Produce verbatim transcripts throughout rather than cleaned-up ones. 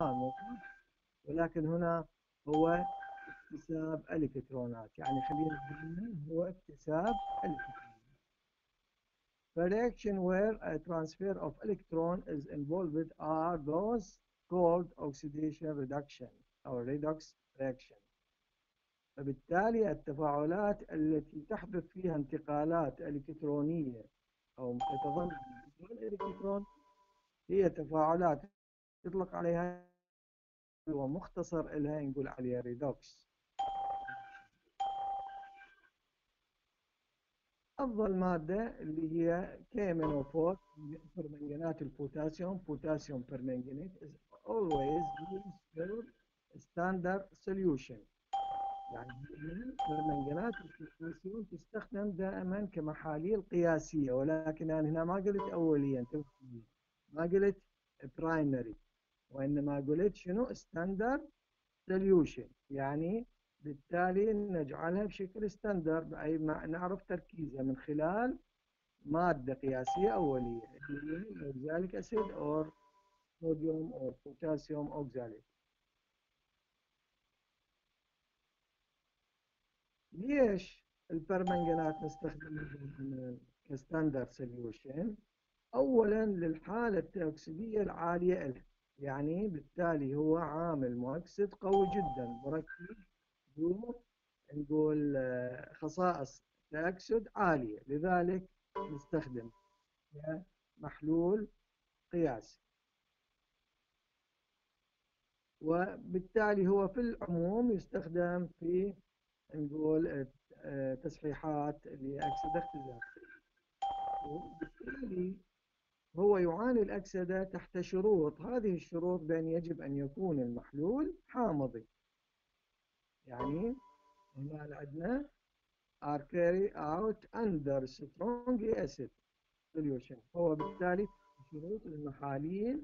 موجود، ولكن هنا هو اكتساب الكترونات، يعني خلينا نقول هو اكتساب الكترونات. Reaction where a transfer of electron is involved are those called oxidation reduction أو redox reaction. فبالتالي التفاعلات التي تحدث فيها انتقالات إلكترونية أو تتضمن الإلكترون هي تفاعلات يطلق عليها ومختصر إلها نقول عليها ريدوكس. أفضل مادة اللي هي كيمينوفور برمنجانات البوتاسيوم بوتاسيوم permanganate is always used for standard solution. يعني برمنجانات البوتاسيوم تستخدم دائما كمحاليل قياسية، ولكن أنا هنا ما قلت أوليا، ما قلت برايمري، وإنما قلت شنو standard solution، يعني بالتالي نجعلها بشكل ستاندرد، أي نعرف تركيزها من خلال مادة قياسية أولية اللي هي الأوكزاليك أسيد أو صوديوم أو بوتاسيوم أوكزاليت. ليش البرمنجانات نستخدمها كستاندرد سوليوشن؟ أولا للحالة التوكسيدية العالية له، يعني بالتالي هو عامل مؤكسد قوي جدا مركب ذو نقول خصائص تأكسد عالية، لذلك نستخدم محلول قياسي. وبالتالي هو في العموم يستخدم في نقول تصحيحات لأكسدة اختزال، وبالتالي هو يعاني الأكسدة تحت شروط. هذه الشروط بأن يجب أن يكون المحلول حامضي، يعني هنا عندنا are carried out under strong acid solution. هو بالتالي شروط المحاليل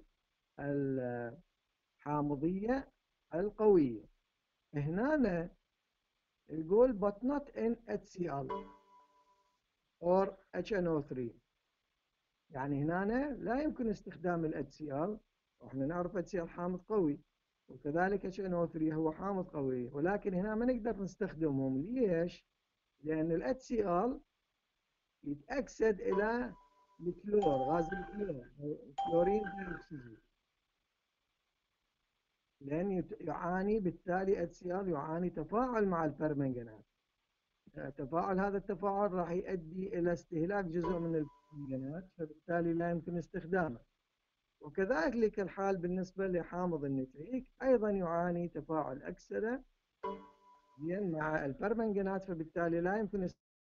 الحامضية القوية. هنا يقول but not in HCl or إتش إن أو ثري، يعني هنا لا يمكن استخدام ال HCl، واحنا نعرف HCl حامض قوي، وكذلك إتش إن أو ثري هو حامض قوي، ولكن هنا ما نقدر نستخدمهم. ليش؟ لأن ال HCl يتأكسد إلى الكلور، غاز الكلور أو كلورين دايوكسيد، لأن يعاني بالتالي إتش سي إل يعاني تفاعل مع البرمنجانات. تفاعل هذا التفاعل راح يؤدي إلى استهلاك جزء من البرمنجانات، فبالتالي لا يمكن استخدامه. وكذلك الحال بالنسبة لحامض النتريك، أيضا يعاني تفاعل أكسدة مع البرمنجانات، فبالتالي لا يمكن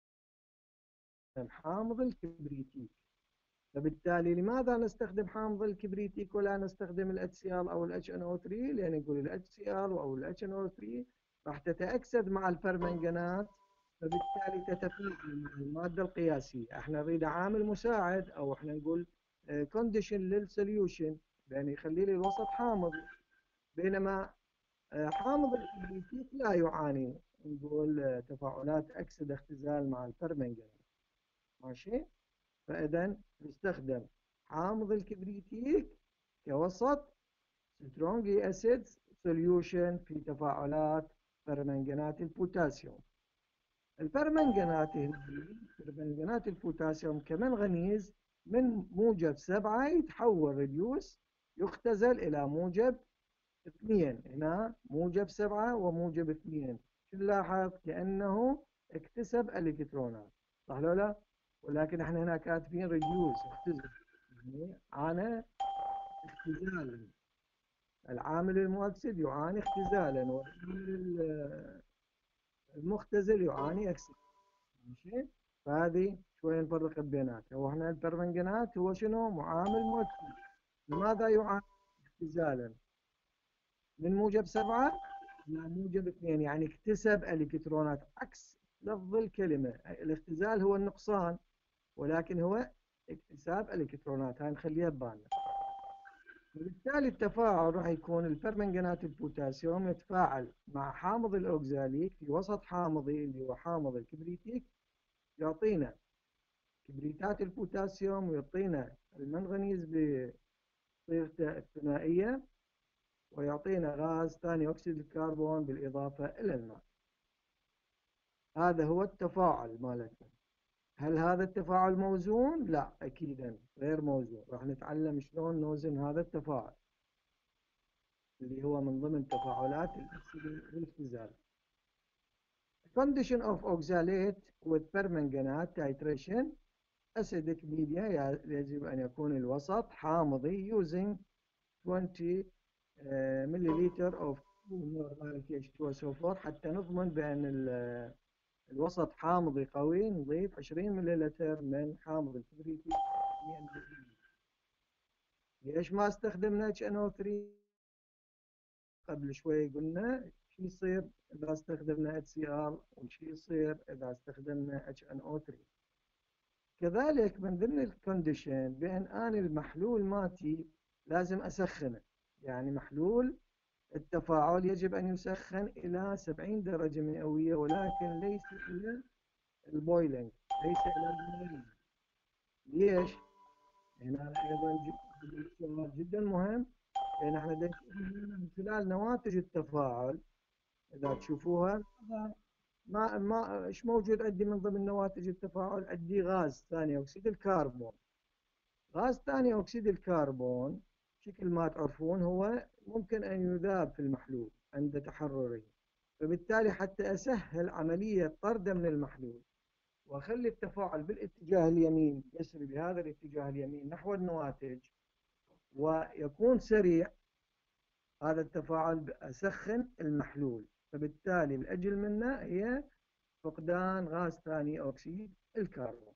استخدام حامض الكبريتيك. فبالتالي لماذا نستخدم حامض الكبريتيك ولا نستخدم ال HCl أو ال إتش إن أو ثري؟ لأن يقول ال HCl أو ال إتش إن أو ثري راح تتأكسد مع البرمنجانات، فبالتالي تتفاعل مع المادة القياسية. احنا نريد عامل مساعد، أو احنا نقول كونديشن للسوليوشن، يعني يخلي لي الوسط حامض، بينما حامض الكبريتيك لا يعاني نقول تفاعلات أكسدة اختزال مع البرمنجانات. ماشي؟ فإذا نستخدم حامض الكبريتيك كوسط strongly acid solution في تفاعلات برمنجانات البوتاسيوم. البرمنجانات برمنجانات البوتاسيوم كمنغنيز من موجب سبعة يتحول ريديوس يختزل إلى موجب اثنين. هنا موجب سبعة وموجب اثنين، شو نلاحظ؟ كأنه اكتسب الكترونات، صح ولا لا؟ ولكن احنا هنا كاتبين ريديوس اختزل، يعني عانى اختزالا. العامل المؤكسد يعاني اختزالا، والعامل المختزل يعاني اكسد. ماشي؟ فهذه شوي نفرق بيناتها. وهنا البرمنجانات هو شنو؟ معامل مؤكسد. لماذا يعاني اختزالا؟ من موجب سبعة إلى موجب اثنين، يعني اكتسب الكترونات، عكس لفظ الكلمة. الاختزال هو النقصان، ولكن هو اكتساب الكترونات، هاي نخليها ببالنا. وبالتالي التفاعل راح يكون البرمنجانات البوتاسيوم يتفاعل مع حامض الأوكزاليك في وسط حامضي اللي هو حامض الكبريتيك، يعطينا كبريتات البوتاسيوم ويعطينا المنغنيز بصيغته الثنائية، ويعطينا غاز ثاني أكسيد الكربون بالإضافة إلى الماء. هذا هو التفاعل مالتنا. هل هذا التفاعل موزون؟ لا، أكيدا غير موزون. راح نتعلم شلون نوزن هذا التفاعل اللي هو من ضمن تفاعلات الاختزال. Condition of oxalate with permanganate titration. acidic media يجب أن يكون الوسط حامضي using twenty milliliter of normalic إتش تو إس أو فور. حتى نضمن بأن الوسط حامضي قوي نضيف عشرين مليلتر من حامض الكبريتي. ليش ما استخدمنا إتش إن أو ثري؟ قبل شوي قلنا شو يصير إذا استخدمنا إتش سي آر وشو يصير إذا استخدمنا إتش إن أو ثري. كذلك من ضمن الكونديشن بأن أنا المحلول ماتي لازم أسخنه. يعني محلول التفاعل يجب أن يسخن إلى سبعين درجة مئوية، ولكن ليس إلى البويلينج، ليس إلى البويلينج. ليش؟ هنا أيضا سؤال جدا مهم، لأن احنا من خلال نواتج التفاعل إذا تشوفوها ما ما ايش موجود عندي من ضمن نواتج التفاعل؟ عندي غاز ثاني أكسيد الكربون. غاز ثاني أكسيد الكربون بشكل ما تعرفون هو ممكن أن يذاب في المحلول عند تحرره، فبالتالي حتى أسهل عملية طرده من المحلول وأخلي التفاعل بالاتجاه اليمين يسري بهذا الاتجاه اليمين نحو النواتج ويكون سريع، هذا التفاعل أسخن المحلول، فبالتالي الأجل منه هي فقدان غاز ثاني أكسيد الكربون.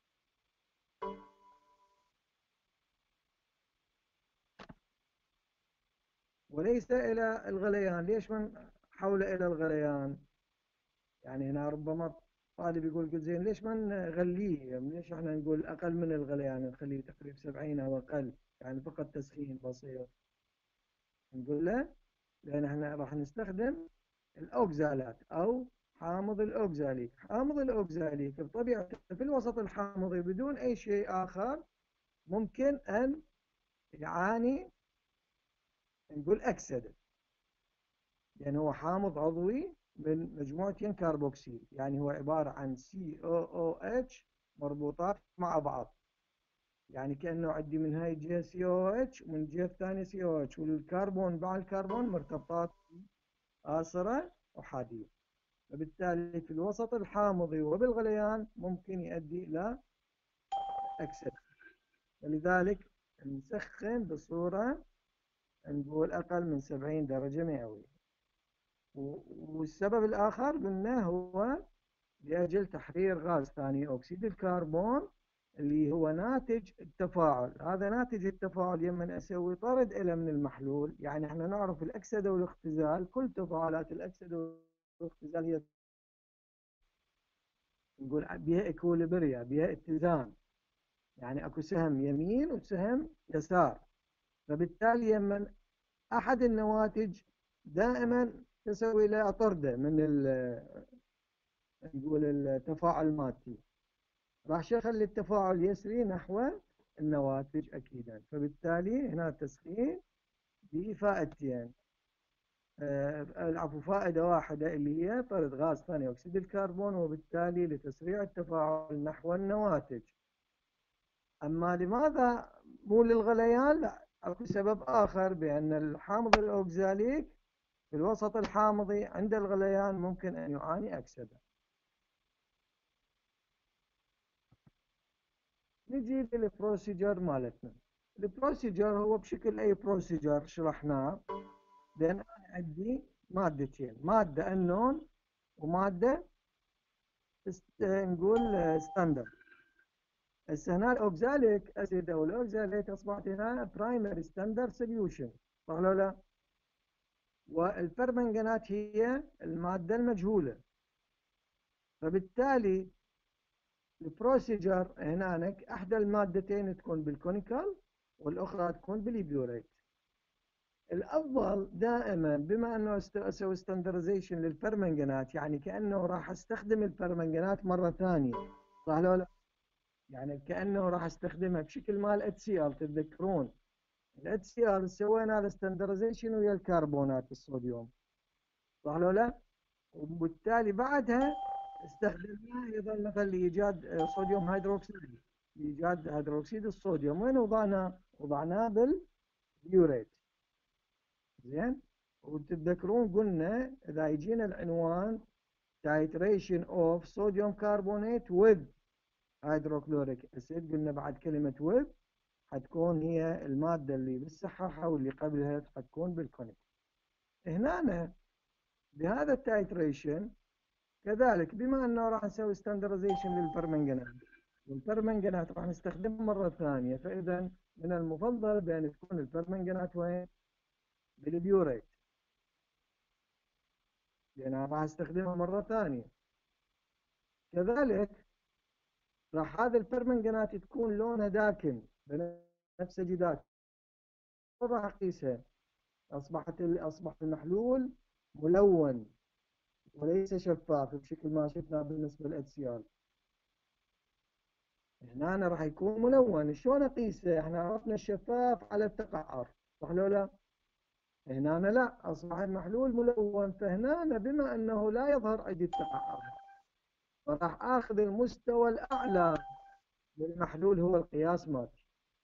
وليس إلى الغليان. ليش من حول إلى الغليان؟ يعني هنا ربما طالب يقول قل زين ليش ما نغليه؟ ليش احنا نقول أقل من الغليان، نخليه تقريبا سبعين أو أقل، يعني فقط تسخين بسيط. نقول له لأن احنا راح نستخدم الأوكزالات أو حامض الأوكزاليك. حامض الأوكزاليك بطبيعته في الوسط الحامضي بدون أي شيء آخر ممكن أن يعاني نقول أكسدة، يعني هو حامض عضوي من مجموعتين كربوكسيل، يعني هو عبارة عن سي أو أو إتش مربوطات مع بعض، يعني كأنه عندي من هاي الجهة سي أو إتش ومن الجهة الثانية سي أو إتش، والكربون مع الكربون مرتبطات آصرة أحادية، فبالتالي في الوسط الحامضي وبالغليان ممكن يؤدي إلى أكسدة. ولذلك نسخن بصورة نقول أقل من سبعين درجة مئوية. والسبب الآخر قلنا هو لأجل تحرير غاز ثاني أكسيد الكربون اللي هو ناتج التفاعل. هذا ناتج التفاعل لما أسوي طرد إلى من المحلول، يعني احنا نعرف الأكسدة والاختزال، كل تفاعلات الأكسدة والاختزال هي نقول بها إكوليبريا، بها اتزان، يعني أكو سهم يمين وسهم يسار، فبالتالي لما أحد النواتج دائما تسوي له طرده من نقول التفاعل المادي، راح يخلي التفاعل يسري نحو النواتج أكيدا. فبالتالي هنا تسخين بفائدتين، العفو فائدة واحدة اللي هي طرد غاز ثاني أكسيد الكربون، وبالتالي لتسريع التفاعل نحو النواتج. أما لماذا مو للغليان؟ لا، أكو سبب آخر، بأن الحامض الأوكزاليك في الوسط الحامضي عند الغليان ممكن أن يعاني أكسدة. نجي للبروسيجر مالتنا. البروسيجر هو بشكل أي بروسيجر شرحناه، لأن أنا عندي مادتين، مادة النون ومادة نقول ستاندرد. هسه هنا الأوكزاليك أسيد أو الأوكزاليك أصبحت هنا برايمري ستاندرد سوليوشن، صح ولا لا؟ والبرمنجانات هي المادة المجهولة، فبالتالي البروسيجر هناك احدى المادتين تكون بالكونيكال والاخرى تكون بالبيوريت. الافضل دائما بما انه اسوي ستاندرزيشن للبرمنجانات، يعني كانه راح استخدم البرمنجانات مره ثانيه، صح ولا لا؟ يعني كانه راح استخدمها بشكل مال اتش سي ال. تتذكرون ال H C R سوينا له ستاندرزيشن ويا الكربونات الصوديوم، صح لو لا؟ وبالتالي بعدها استخدمناه ايضا مثلا لايجاد آه، صوديوم هيدروكسيد، لايجاد هيدروكسيد الصوديوم. وين وضعناه؟ وضعناه بالبيوريت. زين. وتتذكرون قلنا اذا يجينا العنوان titration of sodium carbonate with hydrochloric acid، قلنا بعد كلمة with حتكون هي المادة اللي بالصححة واللي قبلها حتكون بالكونيك. هنا بهذا التايتريشن كذلك بما انه راح نسوي ستاندرزيشن للبرمنجانات، والبرمنجانات راح نستخدمها مرة ثانية، فإذا من المفضل بأن تكون البرمنجانات وين؟ بالبيوريت، لأن راح استخدمها مرة ثانية. كذلك راح هذا البرمنجانات تكون لونها داكن بنفسجي داكن، راح اقيسها اصبحت اصبح المحلول ملون وليس شفاف بشكل ما شفنا بالنسبه للاتش سي ال. هنا أنا راح يكون ملون، شلون اقيسه؟ احنا عرفنا الشفاف على التقعر، صح لو لا؟ هنا أنا لا، اصبح المحلول ملون، فهنا أنا بما انه لا يظهر عندي التقعر فراح اخذ المستوى الاعلى للمحلول هو القياس مالتي.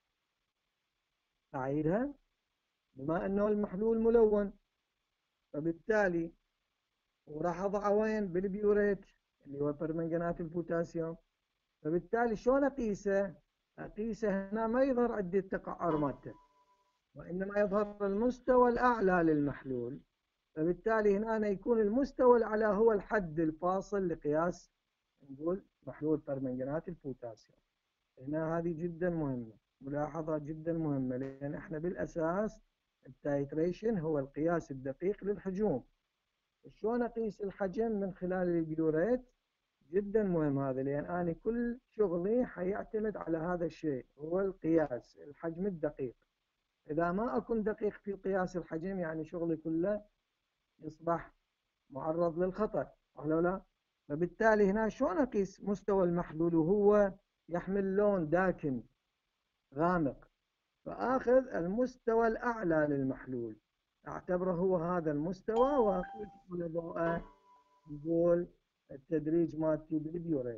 اعيدها، بما انه المحلول ملون فبالتالي وراح اضعه وين؟ بالبيوريت اللي هو برمنجانات البوتاسيوم. فبالتالي شلون اقيسه؟ اقيسه هنا ما يظهر عندي التقعر مالته، وانما يظهر المستوى الاعلى للمحلول. فبالتالي هنا أنا يكون المستوى الاعلى هو الحد الفاصل لقياس نقول محلول برمنجانات البوتاسيوم. هنا هذه جدا مهمة، ملاحظة جدا مهمة، لأن احنا بالأساس التايتريشن هو القياس الدقيق للحجوم. شلون أقيس الحجم من خلال البيوريت؟ جدا مهم هذا، لأن أنا كل شغلي حيعتمد على هذا الشيء، هو القياس الحجم الدقيق. إذا ما أكون دقيق في قياس الحجم يعني شغلي كله يصبح معرض للخطر، صح لو لا؟ فبالتالي هنا شلون أقيس مستوى المحلول وهو يحمل لون داكن غامق؟ فآخذ المستوى الأعلى للمحلول، أعتبره هو هذا المستوى، وأقيس على ضوءه نقول التدريج مالتي بالبيوريت.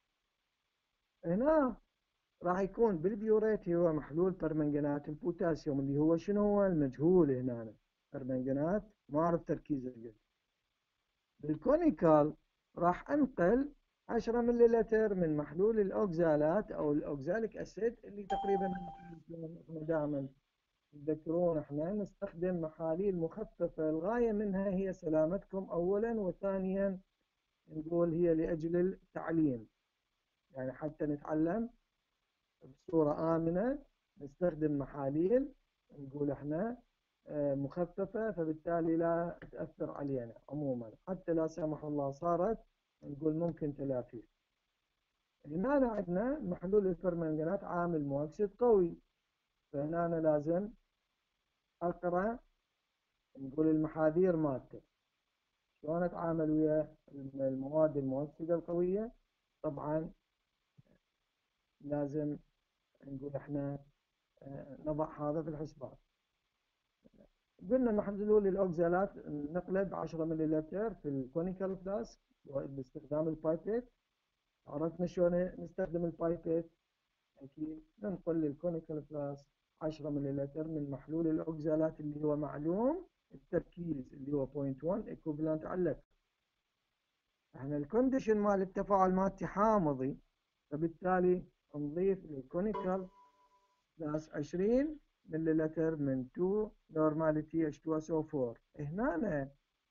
هنا راح يكون بالبيوريت هو محلول برمنجانات البوتاسيوم اللي هو شنو هو؟ المجهول هنا، برمنجانات ما أعرف تركيزه قد. بالكونيكال راح أنقل عشرة مليلتر من محلول الأوكزالات أو الأوكزاليك أسيد اللي تقريبا دائما تذكرون احنا نستخدم محاليل مخففة، الغاية منها هي سلامتكم أولا، وثانيا نقول هي لأجل التعليم، يعني حتى نتعلم بصورة آمنة نستخدم محاليل نقول احنا مخففة، فبالتالي لا تأثر علينا عموما، حتى لا سمح الله صارت نقول ممكن تلافيه. هنا عندنا محلول البرمنجانات عامل مؤكسد قوي، فهنا أنا لازم أقرأ نقول المحاذير مالته شلون أتعامل ويا المواد المؤكسدة القوية. طبعا لازم نقول احنا نضع هذا في الحسبان. قلنا محلول الأوكزالات نقلب عشرة مليلتر في الكونيكال فلاسك باستخدام البايبيت. عرفنا شلون نستخدم البايبيت، أكيد ننقل للكونيكال فلاسك عشرة مليلتر من محلول الأوكزالات اللي هو معلوم التركيز اللي هو صفر فاصلة واحد ايكوفالنت على اللتر. احنا الكونديشن مال التفاعل مالتي حامضي، فبالتالي نضيف للكونيكال فلاس عشرين مليلتر من اثنين نورماليتي إتش تو إس أو فور. هنا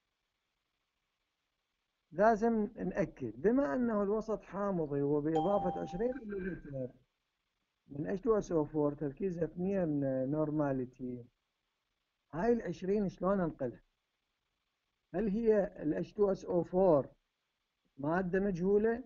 لازم نأكد بما أنه الوسط حامضي وبإضافة عشرين مليلتر من إتش تو إس أو فور تركيزها اثنين نورماليتي، هاي العشرين شلون انقلها؟ هل هي ال إتش تو إس أو فور مادة مجهولة؟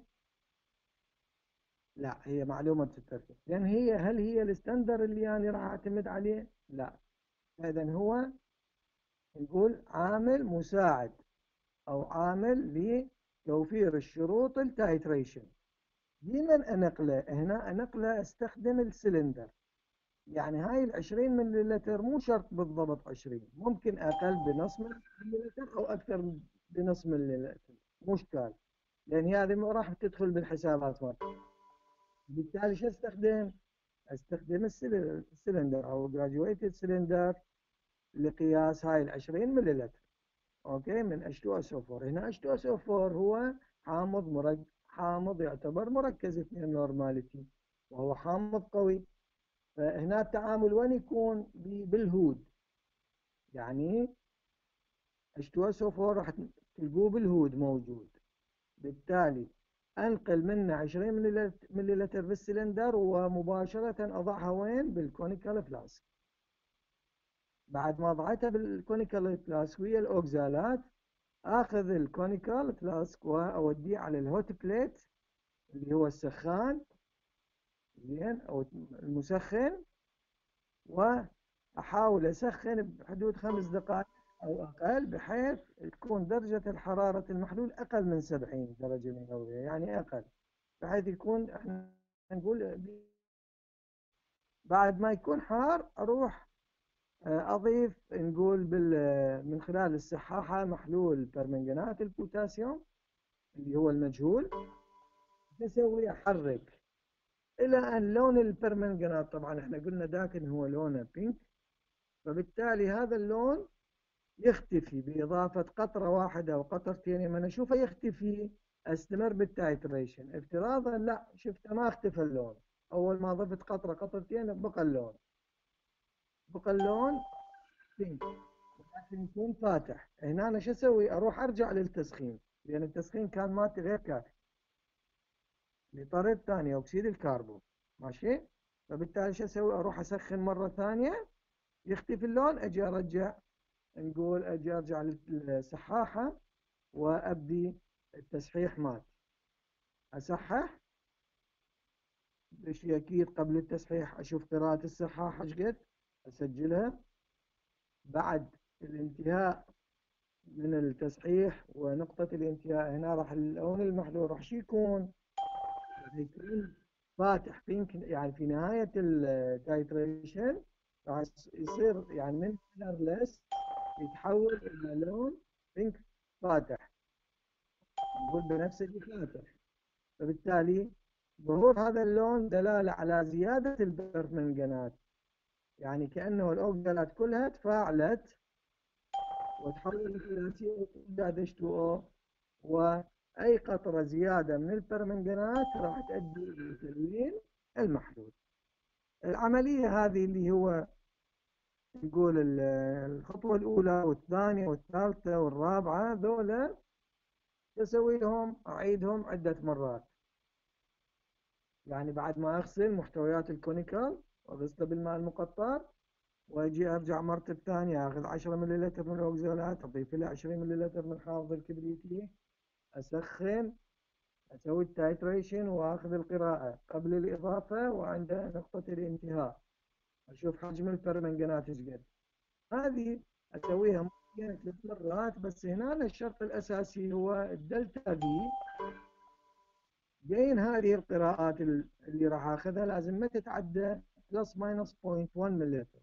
لا، هي معلومة التركيز، لأن هي هل هي الستاندر اللي يعني راح أعتمد عليه؟ لا. إذن هو نقول عامل مساعد أو عامل لتوفير الشروط التايتريشن. ديما أنقله هنا، أنقله استخدم السلندر، يعني هاي العشرين مليلتر مو شرط بالضبط عشرين، ممكن أقل بنص مليلتر أو أكثر بنص مليلتر، مو إشكال، لأن هذه ما راح تدخل بالحسابات مالتي. بالتالي شو استخدم؟ استخدم السل- السلندر أو graduated سلندر لقياس هاي العشرين مليلتر. أوكي، من إتش تو إس أو فور. هنا إتش تو إس أو فور هو حامض مركز، حامض يعتبر مركز اثنين نورماليتي، وهو حامض قوي. فهنا التعامل وين يكون؟ بالهود، يعني إتش تو إس أو فور راح تلقوه بالهود موجود. بالتالي انقل منه عشرين مليلتر بالسلندر ومباشرة اضعها وين؟ بالكونيكال فلاسك. بعد ما ضعتها بالكونيكال فلاسك ويا الاوكزالات، اخذ الكونيكال فلاسك واوديه على الهوت بليت اللي هو السخان، زين، او المسخن، واحاول اسخن بحدود خمس دقائق او اقل، بحيث تكون درجة الحرارة المحلول اقل من سبعين درجة مئوية، يعني اقل، بحيث يكون احنا نقول بعد ما يكون حار اروح اضيف نقول بال من خلال السحاحة محلول برمنجانات البوتاسيوم اللي هو المجهول. بسوي احرك الى ان لون البرمنجانات، طبعا احنا قلنا ذاك ان هو لونه بينك، فبالتالي هذا اللون يختفي باضافة قطرة واحدة او قطرتين. لما انا اشوفه يختفي استمر بالتايتريشن، افتراضا لا شفته ما اختفى اللون، اول ما ضفت قطرة قطرتين بقى اللون، بقى اللون بينك، لكن يكون فاتح. هنا انا شو اسوي؟ اروح ارجع للتسخين، لان التسخين كان مالتي غير كافي لطريقة ثانية اكسيد الكربون، ماشي. فبالتالي شو اسوي؟ اروح اسخن مرة ثانية، يختفي اللون، اجي ارجع، نقول اجي ارجع للسحاحة وابدي التسحيح مالتي. اصحح بشيء اكيد قبل التسحيح، اشوف قراءة السحاحة ايش قد، اسجلها. بعد الانتهاء من التصحيح ونقطة الانتهاء، هنا راح اللون المحلول راح شو يكون؟ راح يكون فاتح بينك، يعني في نهاية التايتريشن راح يصير يعني من كلرلس يتحول إلى لون بينك فاتح، نقول بنفسجي فاتح. فبالتالي ظهور هذا اللون دلالة على زيادة البرمنجانات، يعني كأنه الأوكسالات كلها تفاعلت وتحولت إلى سي او زائد اتش تو او، وأي قطرة زيادة من البرمنجانات راح تؤدي إلى تلوين المحلول. العملية هذه اللي هو نقول الخطوة الأولى والثانية والثالثة والرابعة، ذولا تسوي لهم أعيدهم عدة مرات. يعني بعد ما أغسل محتويات الكونيكال وأغسله بالماء المقطر، واجي ارجع مرة الثانية اخذ عشرة مليلتر من الاوكزالات، اضيف له عشرين مليلتر من حامض الكبريتي، اسخن، اسوي التايتريشن واخذ القراءة قبل الاضافة وعند نقطة الانتهاء، اشوف حجم البرمنجانات ايش قد. هذه اسويها ممكن ثلاث مرات. بس هنا الشرط الاساسي هو الدلتا في، بين هذه القراءات اللي راح اخذها لازم ما تتعدى بلس ماينس صفر فاصلة واحد مليلتر.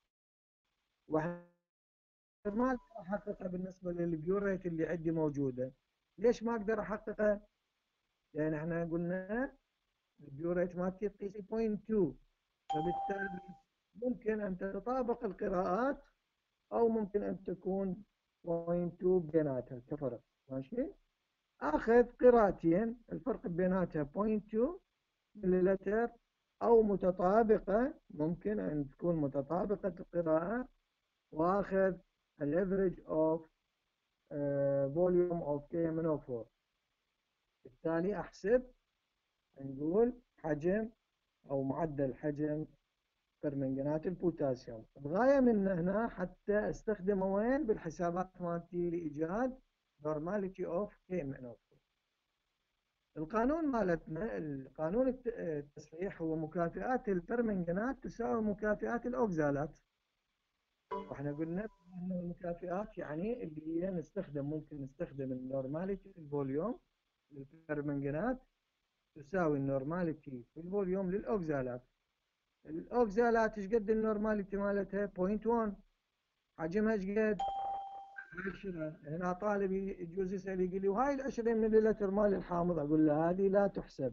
ما اقدر احققها بالنسبه للبيور ريت اللي عندي موجوده. ليش ما اقدر احققها؟ لان احنا قلنا البيور ريت مالتي تقيس صفر فاصلة اثنين، فبالتالي ممكن ان تتطابق القراءات او ممكن ان تكون صفر فاصلة اثنين بيناتها كفرق، ماشي. اخذ قراءتين الفرق بيناتها صفر فاصلة اثنين مليلتر او متطابقه، ممكن ان تكون متطابقه القراءه، واخذ الافريج اوف فوليوم اوف كي ام ان او أربعة. بالتالي احسب نقول حجم او معدل حجم برمنجانات البوتاسيوم. الغايه من هنا حتى استخدمه وين؟ بالحسابات مالتي لايجاد نورماليتي اوف كي ام ان او أربعة. القانون مالتنا، القانون التصحيح هو مكافئات البرمنجانات تساوي مكافئات الاوكزالات. واحنا قلنا ان المكافئات يعني اللي هي نستخدم، ممكن نستخدم النورماليتي في الفوليوم للبرمنجانات تساوي النورماليتي في الفوليوم للاوكزالات. الأوكزالات ايش قد النورماليتي مالتها؟ بوينت واحد. حجمها ايش قد؟ عشرة. هنا طالب يجوز يسأل يقول لي وهاي ال عشرين ملي لتر مال الحامض، أقول له هذه لا تحسب.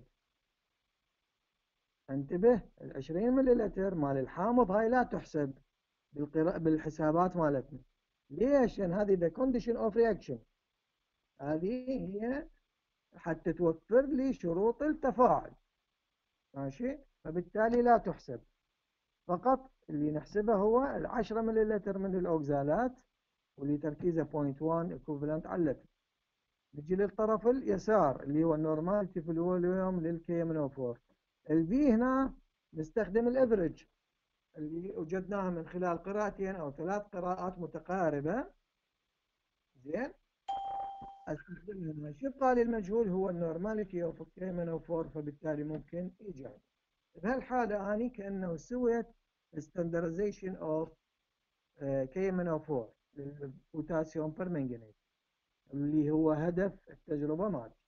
انتبه، ال عشرين ملي لتر مال الحامض هاي لا تحسب بالقراءة بالحسابات مالتنا. ليش؟ لأن هذه the condition of reaction، هذه هي حتى توفر لي شروط التفاعل، ماشي؟ فبالتالي لا تحسب. فقط اللي نحسبه هو العشرة مليلتر من الأوكزالات، واللي تركيزه بوينت واحد equivalent على اللتر. نجي للطرف اليسار اللي هو النورماليتي في الفوليوم للكي من او أربعة. الفي هنا نستخدم الافريج اللي وجدناها من خلال قراءتين او ثلاث قراءات متقاربة. زين، استخدمها هنا. شو يبقى لي المجهول هو النورماليتي اوف كي من او أربعة، فبالتالي ممكن يجي. بهالحالة أنا كأنه سويت standardization of كي من او أربعة للبوتاسيوم برمنجانيت اللي هو هدف التجربة مالتي.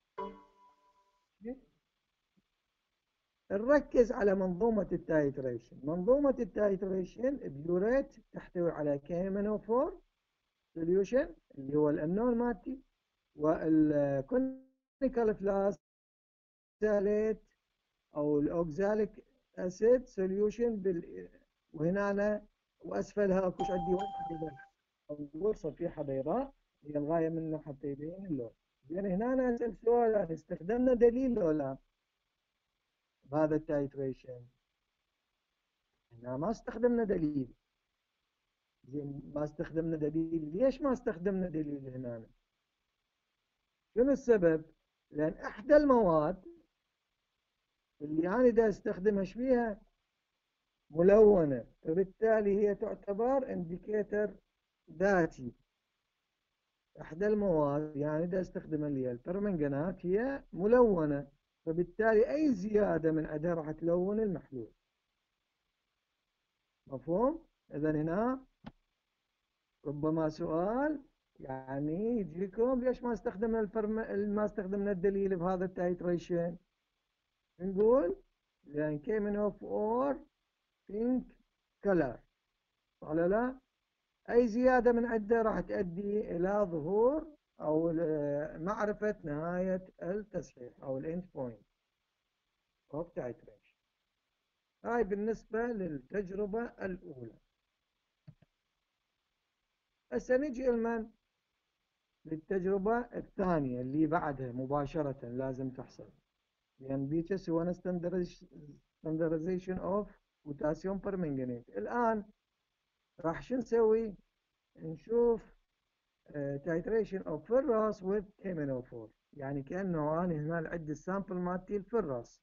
نركز على منظومة التايتريشن. منظومة التايتريشن بيوريت تحتوي على كي من او أربعة سوليوشن اللي هو الأنون مالتي، والكونيكال فلاساليت أو الأوكزاليك أسيد سوليوشن بال... وهنا أنا وأسفلها أكوش عندي واحدة أو غرفة فيها بيضاء هي الغاية منه حتى يبين اللون. يعني هنا أنا أسأل سؤال، يعني استخدمنا دليل ولا بهذا التايتريشن؟ هنا ما استخدمنا دليل. زين، ما استخدمنا دليل. ليش ما استخدمنا دليل هنا؟ شنو السبب؟ لأن إحدى المواد اللي أنا دا استخدمها شبيها ملونة، فبالتالي هي تعتبر انديكيتر ذاتي. إحدى المواد يعني دا استخدمها اللي هي البرمنجانات هي ملونة، فبالتالي أي زيادة من عندها راح تلون المحلول. مفهوم؟ إذا هنا ربما سؤال يعني يجيكم ليش ما استخدمنا الفرم... ما استخدمنا الدليل بهذا التايتريشن؟ نقول لأن كي من اوف اور بينك كلر، ولا لا؟ أي زيادة من عدة راح تؤدي إلى ظهور أو معرفة نهاية التصحيح أو الإند بوينت أوف تايتريشن. هاي بالنسبة للتجربة الأولى. هسه نجي لمن؟ للتجربة الثانية اللي بعدها مباشرة لازم تحصل، لأن بيك سوينا standardization of potassium permanganate. الآن راح شو نسوي؟ نشوف uh, titration of ferrous with كي من او أربعة. يعني كأنه أنا هنا عندي السامبل مالتي الفرس،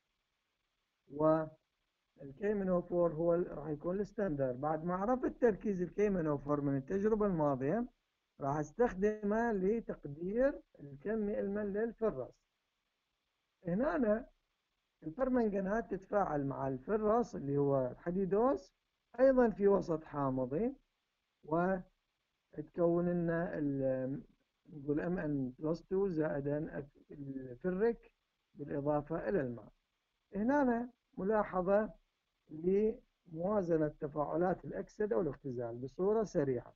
والكي من او أربعة هو راح يكون الستاندرد. بعد ما عرفت تركيز الكي من او أربعة من التجربة الماضية راح استخدمه لتقدير الكمي المن للفرس. هنا أنا البرمنجانات تتفاعل مع الفرس اللي هو الحديدوس أيضا في وسط حامضي، وتكون لنا نقول ام ان بلس اثنين زائدا الفرك بالإضافة إلى الماء. هنا ملاحظة لموازنة تفاعلات الأكسدة والاختزال بصورة سريعة.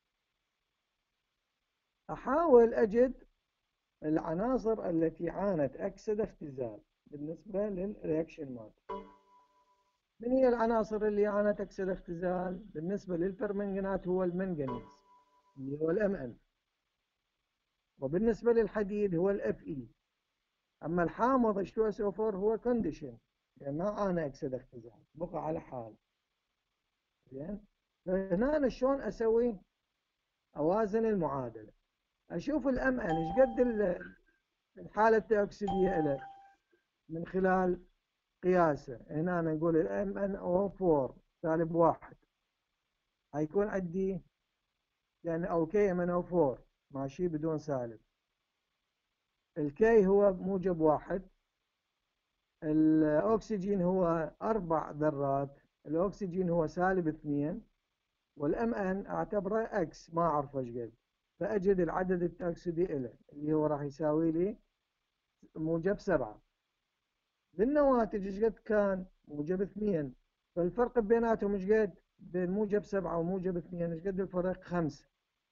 أحاول أجد العناصر التي عانت أكسدة اختزال بالنسبة للرياكشن مات. من هي العناصر اللي عانت أكسدة اختزال؟ بالنسبة للبرمنجانات هو المنغنيز اللي هو الام ان، وبالنسبة للحديد هو الاف اي. أما الحامض اتش تو اس او أربعة هو كونديشن، يعني ما عانى أكسدة اختزال، بقى على حال. زين، فهنا أنا شلون أسوي أوازن المعادلة؟ أشوف الام ان ايش قد الحالة التأكسيدية له من خلال قياسه. هنا أنا نقول الام ان او أربعة سالب واحد هيكون عندي يعني او كي من او أربعة ماشي بدون سالب. الكي هو موجب واحد، الاكسجين هو اربع ذرات، الاكسجين هو سالب اثنين، والام ان اعتبره اكس ما اعرف ايش قد، فاجد العدد التأكسدي له اللي هو راح يساوي لي موجب سبعة. للنواتج ايش قد كان؟ موجب اثنين، فالفرق بيناتهم ايش قد؟ بين موجب سبعة وموجب اثنين ايش قد الفرق؟ خمسة.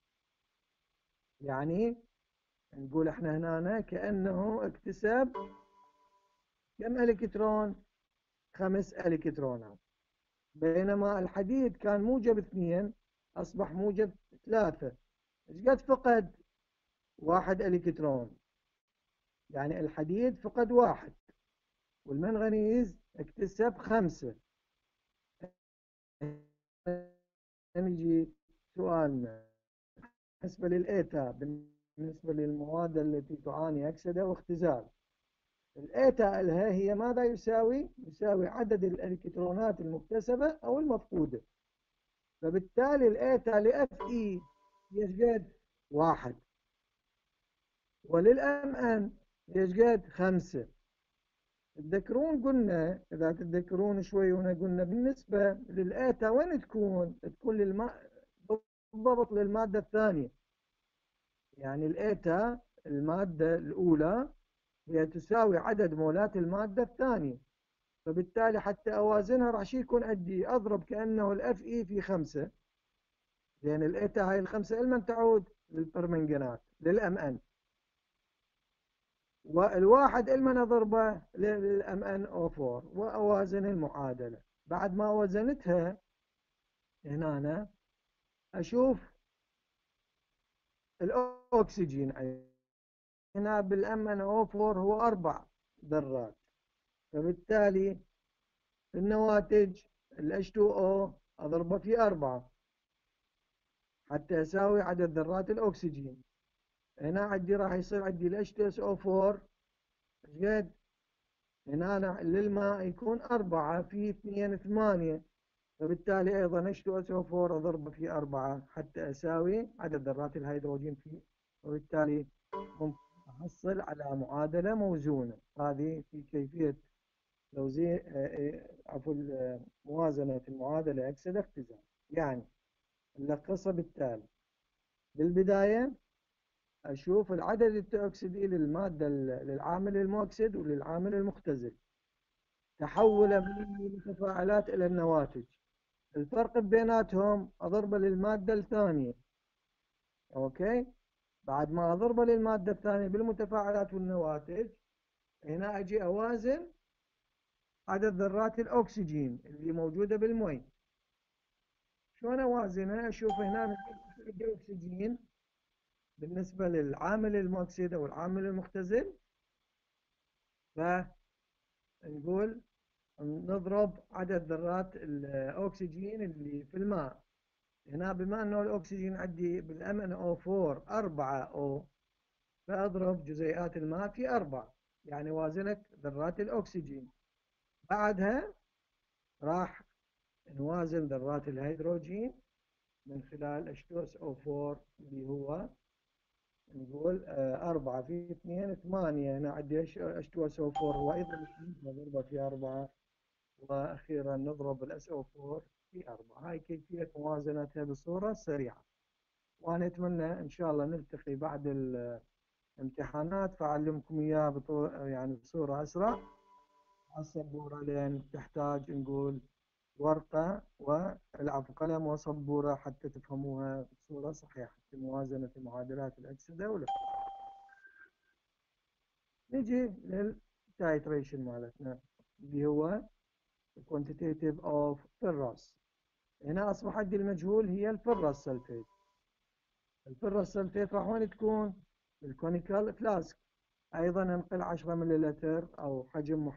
يعني نقول احنا هنا كأنه اكتسب كم الكترون؟ خمس الكترونات. بينما الحديد كان موجب اثنين اصبح موجب ثلاثة، ايش قد فقد؟ واحد الكترون. يعني الحديد فقد واحد والمنغنيز اكتسب خمسة. نجي سؤالنا بالنسبة للإيتا، بالنسبة للمواد التي تعاني أكسدة واختزال. الإيتا لها هي ماذا يساوي؟ يساوي عدد الإلكترونات المكتسبة أو المفقودة. فبالتالي الإيتا لإف إي ايش قد؟ واحد. وللأم أن ايش قد؟ خمسة. تذكرون قلنا، إذا تتذكرون شوي هنا قلنا بالنسبة للآتا وين تكون؟ تكون للما... بالضبط للمادة الثانية. يعني الآتا المادة الأولى هي تساوي عدد مولات المادة الثانية. فبالتالي حتى أوازنها راح شي يكون عندي أضرب كأنه الأف إي في خمسة، لأن الآتا هاي الخمسة لمن تعود؟ للبرمنجانات للأم أن. والواحد لمن أضربه؟ للأم أن أو أربعة. وأوازن المعادلة. بعد ما وزنتها هنا أنا أشوف الأكسجين هنا بالأم أن أو أربعة هو أربع ذرات. فبالتالي النواتج ال إتش تو أو أضربه في أربعة حتى أساوي عدد ذرات الأكسجين. هنا عندي راح يصير عندي ال إتش تو إس أو أربعة ايش قد؟ هنا أنا للماء يكون أربعة في اثنين ثمانية. فبالتالي أيضا إتش تو إس أو أربعة أضربه في أربعة حتى أساوي عدد ذرات الهيدروجين فيه. وبالتالي ممكن أحصل على معادلة موزونة. هذه في كيفية توزيع عفوا موازنة المعادلة أكسدة اختزال. يعني نلخصها بالتالي: بالبداية أشوف العدد التأكسدي للمادة للعامل المؤكسد وللعامل المختزل، تحوله من المتفاعلات إلى النواتج. الفرق بيناتهم أضربه للمادة الثانية. أوكي. بعد ما أضربه للمادة الثانية بالمتفاعلات والنواتج، هنا أجي أوازن عدد ذرات الأكسجين اللي موجودة بالمي. شلون أوازنها؟ أشوف هنا الأكسجين بالنسبة للعامل المؤكسد أو العامل المختزل، فنقول نضرب عدد ذرات الأكسجين اللي في الماء. هنا بما أنه الأكسجين عندي بالأم إن أو أربعة أربعة أو، فأضرب جزيئات الماء في أربعة، يعني وازنة ذرات الأكسجين. بعدها راح نوازن ذرات الهيدروجين من خلال إتش تو إس أو أربعة اللي هو نقول أربعة في اثنين ثمانية. هنا عندي إتش تو إس أو أربعة وأيضا نضربه في أربعة، وأخيرا نضرب ال إس أو أربعة في أربعة. هاي كيفية موازنتها بصورة سريعة. وأنا أتمنى إن شاء الله نلتقي بعد الامتحانات فأعلمكم إياه بطو... يعني بصورة أسرع على السبورة، لأن تحتاج نقول ورقة والعفو قلم وسبورة حتى تفهموها بصورة صحيحة في موازنة معادلات الأكسدة والاختزال. نجي للتايتريشن مالتنا اللي هو quantitative of ferrous. هنا أصبح عندي المجهول هي الفرس سلفيت. الفرس سلفيت راح وين تكون؟ بالكونيكال فلاسك. أيضا انقل عشرة مليلتر أو حجم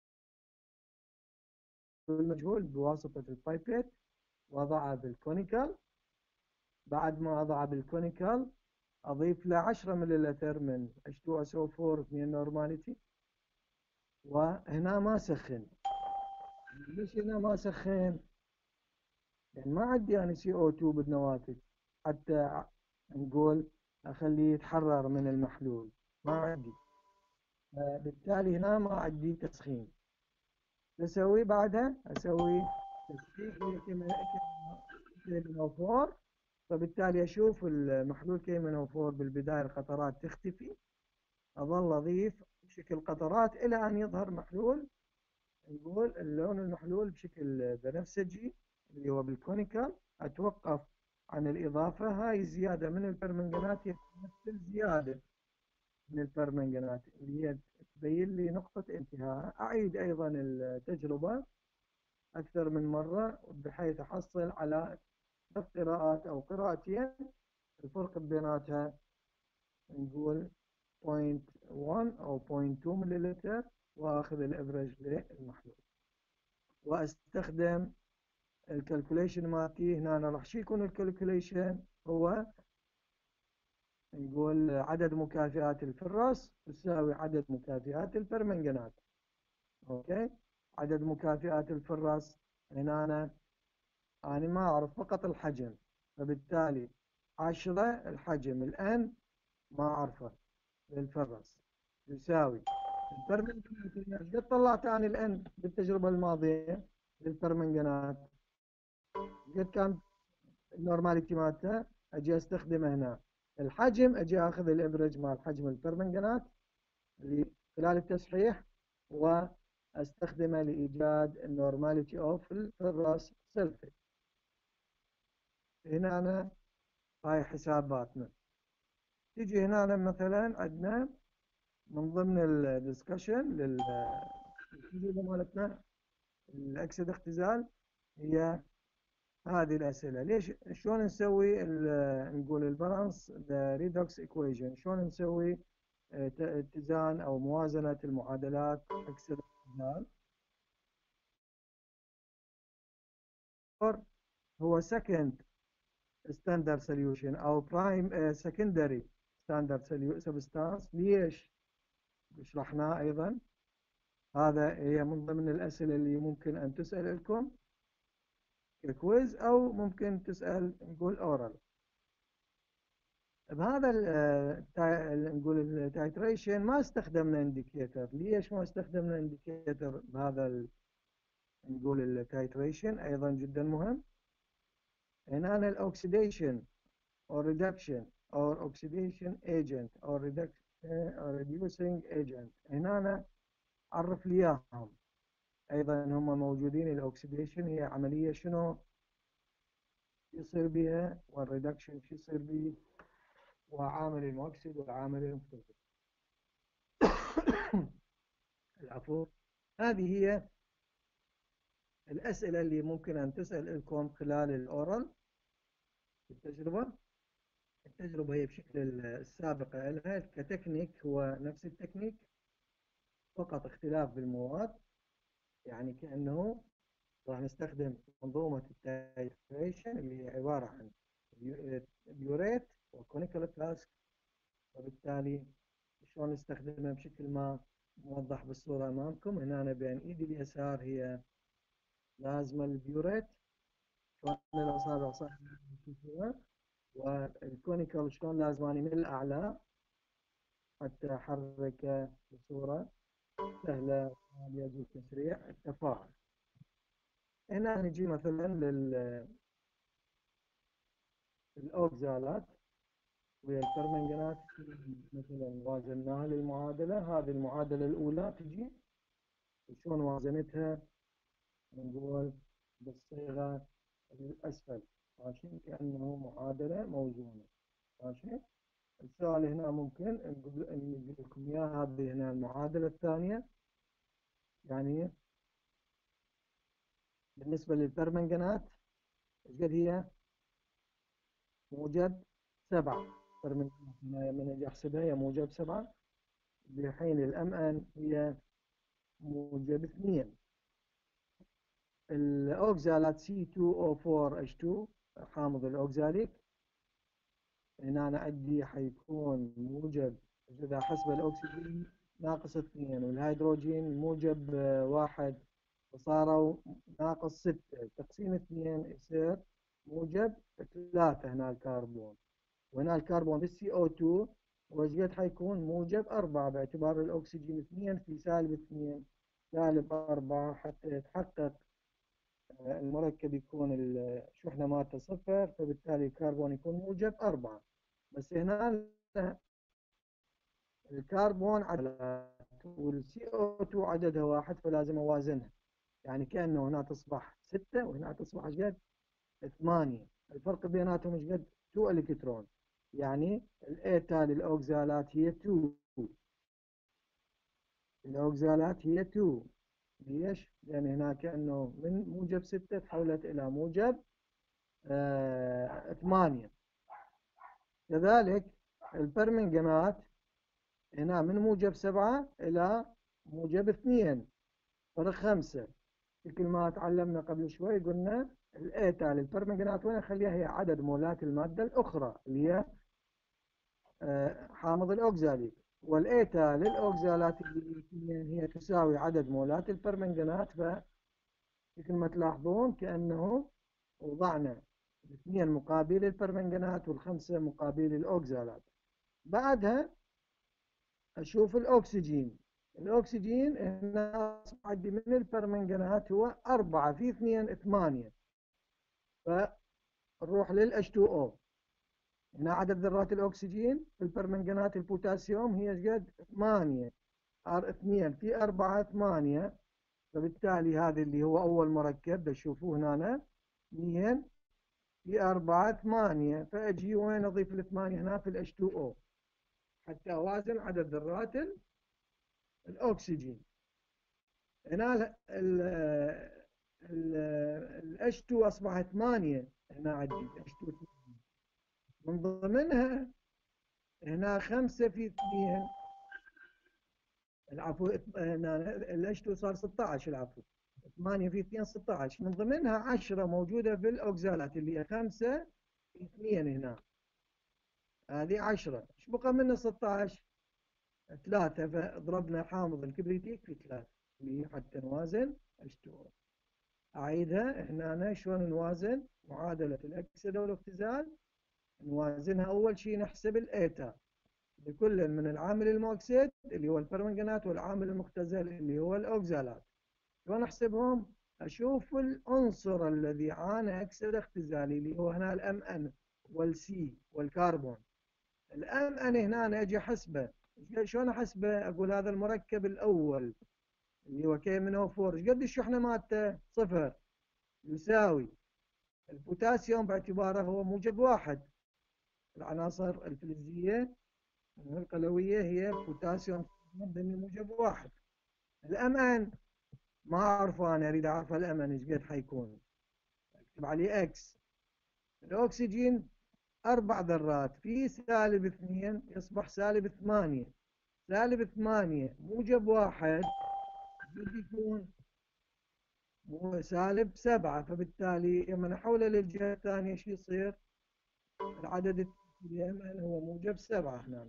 المجهول بواسطة البايبيت وضعها بالكونيكال. بعد ما أضعها بالكونيكال أضيف له عشرة مليلتر من إتش تو إس أو أربعة اثنين نورماليتي. وهنا ما سخن. ليش هنا ما سخن؟ يعني ما عندي يعني سي أو اثنين بالنواتج حتى نقول أخليه يتحرر من المحلول، ما عندي. بالتالي هنا ما عندي تسخين. أسوي بعدها أسوي تسخين كيمينوفور. فبالتالي أشوف المحلول كيمينوفور بالبداية القطرات تختفي، أظل أضيف بشكل قطرات إلى أن يظهر محلول نقول اللون المحلول بشكل بنفسجي اللي هو بالكونيكال أتوقف عن الإضافة. هاي الزيادة من البرمنجانات هي تمثل زيادة من البرمنجانات اللي هي تبين لي نقطة انتهاء. أعيد أيضا التجربة أكثر من مرة بحيث أحصل على ثلاث قراءات أو قراءتين الفرق بيناتها نقول صفر فاصلة واحد أو صفر فاصلة اثنين مليلتر، وأخذ الأفرج للمحلول وأستخدم الكالكوليشن مالتي. هنا أنا راح شو يكون الكالكوليشن؟ هو نقول عدد مكافئات الفرص تساوي عدد مكافئات البرمنجانات. أوكي، عدد مكافئات الفرص هنا أنا أنا ما أعرف فقط الحجم، فبالتالي عشرة الحجم الآن ما أعرفه للفرص يساوي البرمنجانات. ايش قد طلعت أنا الآن بالتجربة الماضية للبرمنجانات؟ قد كان النورماليتي مالته؟ أجي أستخدمه هنا الحجم، أجي أخذ الإفرج مال حجم البرمنجانات اللي خلال التصحيح وأستخدمه لإيجاد النورماليتي أوف الفرص سلفيت. هنا أنا هاي حساباتنا. تيجي هنا أنا مثلا عندنا من ضمن الدسكشن للتجربة مالتنا الأكسد اختزال هي هذه الأسئلة. ليش شلون نسوي نقول البالانس ريدوكس ايكويشن؟ شلون نسوي اتزان أو موازنة المعادلات أكسد اختزال؟ هو second standard solution أو prime uh, secondary standard substance. ليش؟ شرحناه أيضا. هذا هي من ضمن الأسئلة اللي ممكن أن تسأل لكم ككويز أو ممكن تسأل نقول أورال. بهذا نقول التايتريشن ما استخدمنا انديكيتر. ليش ما استخدمنا انديكيتر بهذا نقول التايتريشن؟ أيضا جدا مهم. هنا الأوكسيديشن or reduction or oxidation agent or reduction or reducing agent، هنا أنا عرف لي إياهم. أيضا هم موجودين. الأوكسيديشن هي عملية شنو يصير بها، والريدكشن شو يصير به، وعامل المؤكسد والعامل المختزل. العفو. هذه هي الأسئلة اللي ممكن أن تسأل لكم خلال الأورال التجربة. التجربة هي بشكل السابقة لها كتكنيك هو نفس التكنيك، فقط اختلاف بالمواد. يعني كأنه راح نستخدم منظومة التايتريشن اللي هي عبارة عن بيوريت وكونيكال فلاسك، وبالتالي شلون نستخدمها بشكل ما موضح بالصورة أمامكم. هنا أنا بين إيدي اليسار هي لازمة البيوريت، شلون الأصابع صح نشوفها، والكونيكال شلون لازم أني من الأعلى حتى أحركه بصورة سهلة يجوز تسريع التفاعل. هنا نجي مثلا للأوكزالات والبرمنجانات. مثلا وازناها للمعادلة. هذه المعادلة الأولى تجي شلون وازنتها؟ نقول بالصيغة الأسفل، ماشي، كأنه معادلة موزونة. ماشي. السؤال هنا ممكن نقول نجيب لكم إياها. هذه هنا المعادلة الثانية. يعني بالنسبة للبرمنجانات ايش قد هي؟ موجب سبعة. برمنجانات هنا من أجي أحسبها هي موجب سبعة، بحين الأم أن هي موجب اثنين. الأوكزالات سي اثنين أو أربعة اتش اثنين حامض الأوكزاليك، هنا أنا عندي حيكون موجب إذا حسب الأكسجين ناقص اثنين، والهيدروجين موجب واحد، فصاروا ناقص ستة. تقسيم اثنين يصير موجب ثلاثة. هنا الكربون، وهنا الكربون بالسي او اثنين وش قد حيكون؟ موجب أربعة، باعتبار الأكسجين اثنين في سالب اثنين سالب أربعة، حتى يتحقق المركب يكون الشحنة مالته صفر، فبالتالي الكربون يكون موجب أربعة. بس هنا الكربون على والسي او اثنين عددها واحد فلازم أوازنها. يعني كأنه هنا تصبح ستة وهنا تصبح ايش قد؟ ثمانية. الفرق بيناتهم ايش قد؟ اثنين الكترون. يعني الايتا للاوكزالات هي اثنين، الاوكزالات هي اثنين. ليش؟ لأن هنا كأنه من موجب ستة تحولت إلى موجب آه ثمانية. كذلك البرمنجانات هنا من موجب سبعة إلى موجب اثنين، فرق خمسة. مثل ما تعلمنا قبل شوي قلنا الإيتا للبرمنجانات وين نخليها؟ هي عدد مولات المادة الأخرى اللي هي آه حامض الأوكزالي، والإيتا للأوكزالات اللي هي تساوي عدد مولات البرمنجانات. فمثل ما تلاحظون كأنه وضعنا الاثنين مقابل البرمنجانات والخمسة مقابل الأوكزالات. بعدها أشوف الأكسجين. الأكسجين هنا عندي من البرمنجانات هو أربعة في اثنين ثمانية، فنروح للإتش تو أو. هنا عدد ذرات الأكسجين في البرمنجانات البوتاسيوم هي قد؟ ثمانية. اثنين في أربعة ثمانية، فبالتالي هذا اللي هو أول مركب بشوفوه هنا اثنين في أربعة ثمانية، فأجي وين أضيف الثمانية؟ هنا في الإتش تو أو حتى أوازن عدد ذرات الأكسجين. هنا ال إتش تو أصبح ثمانية. هنا عندي إتش تو من ضمنها هنا خمسة في اثنين، العفو هنا ال إتش تو صار ستة عشر، العفو ثمانية في اثنين ستة عشر، من ضمنها عشرة موجودة في الأوكزالات اللي هي خمسة في اثنين. هنا هذه عشرة، ايش بقى منها؟ ستة عشر. ثلاثة، فضربنا حامض الكبريتيك في ثلاثة اللي هي حتى نوازن إتش تو أو. أعيدها هنا شلون نوازن معادلة الأكسدة والاختزال. نوازنها أول شيء نحسب الإيتا لكل من العامل المؤكسد اللي هو البرمنجانات والعامل المختزل اللي هو الأوكزالات. شلون أحسبهم؟ أشوف العنصر الذي عانى أكسدة اختزالي اللي هو هنا الأم أن والسي والكربون. الأم أن هنا أنا أجي أحسبه. شلون أحسبه؟ أقول هذا المركب الأول اللي هو كي من أو أربعة، قد الشحنة مالته؟ صفر، يساوي البوتاسيوم باعتباره هو موجب واحد. العناصر الفلزية القلوية هي بوتاسيوم ضمن موجب واحد. الأمن ما أعرفه، أنا أريد أعرف الأمن إيش قد حيكون، أكتب عليه إكس. الأكسجين أربع ذرات في سالب اثنين يصبح سالب ثمانية. سالب ثمانية موجب واحد يكون سالب سبعة، فبالتالي لما نحوله للجهة الثانية شو يصير؟ العدد اليمن هو موجب سبعة. هنا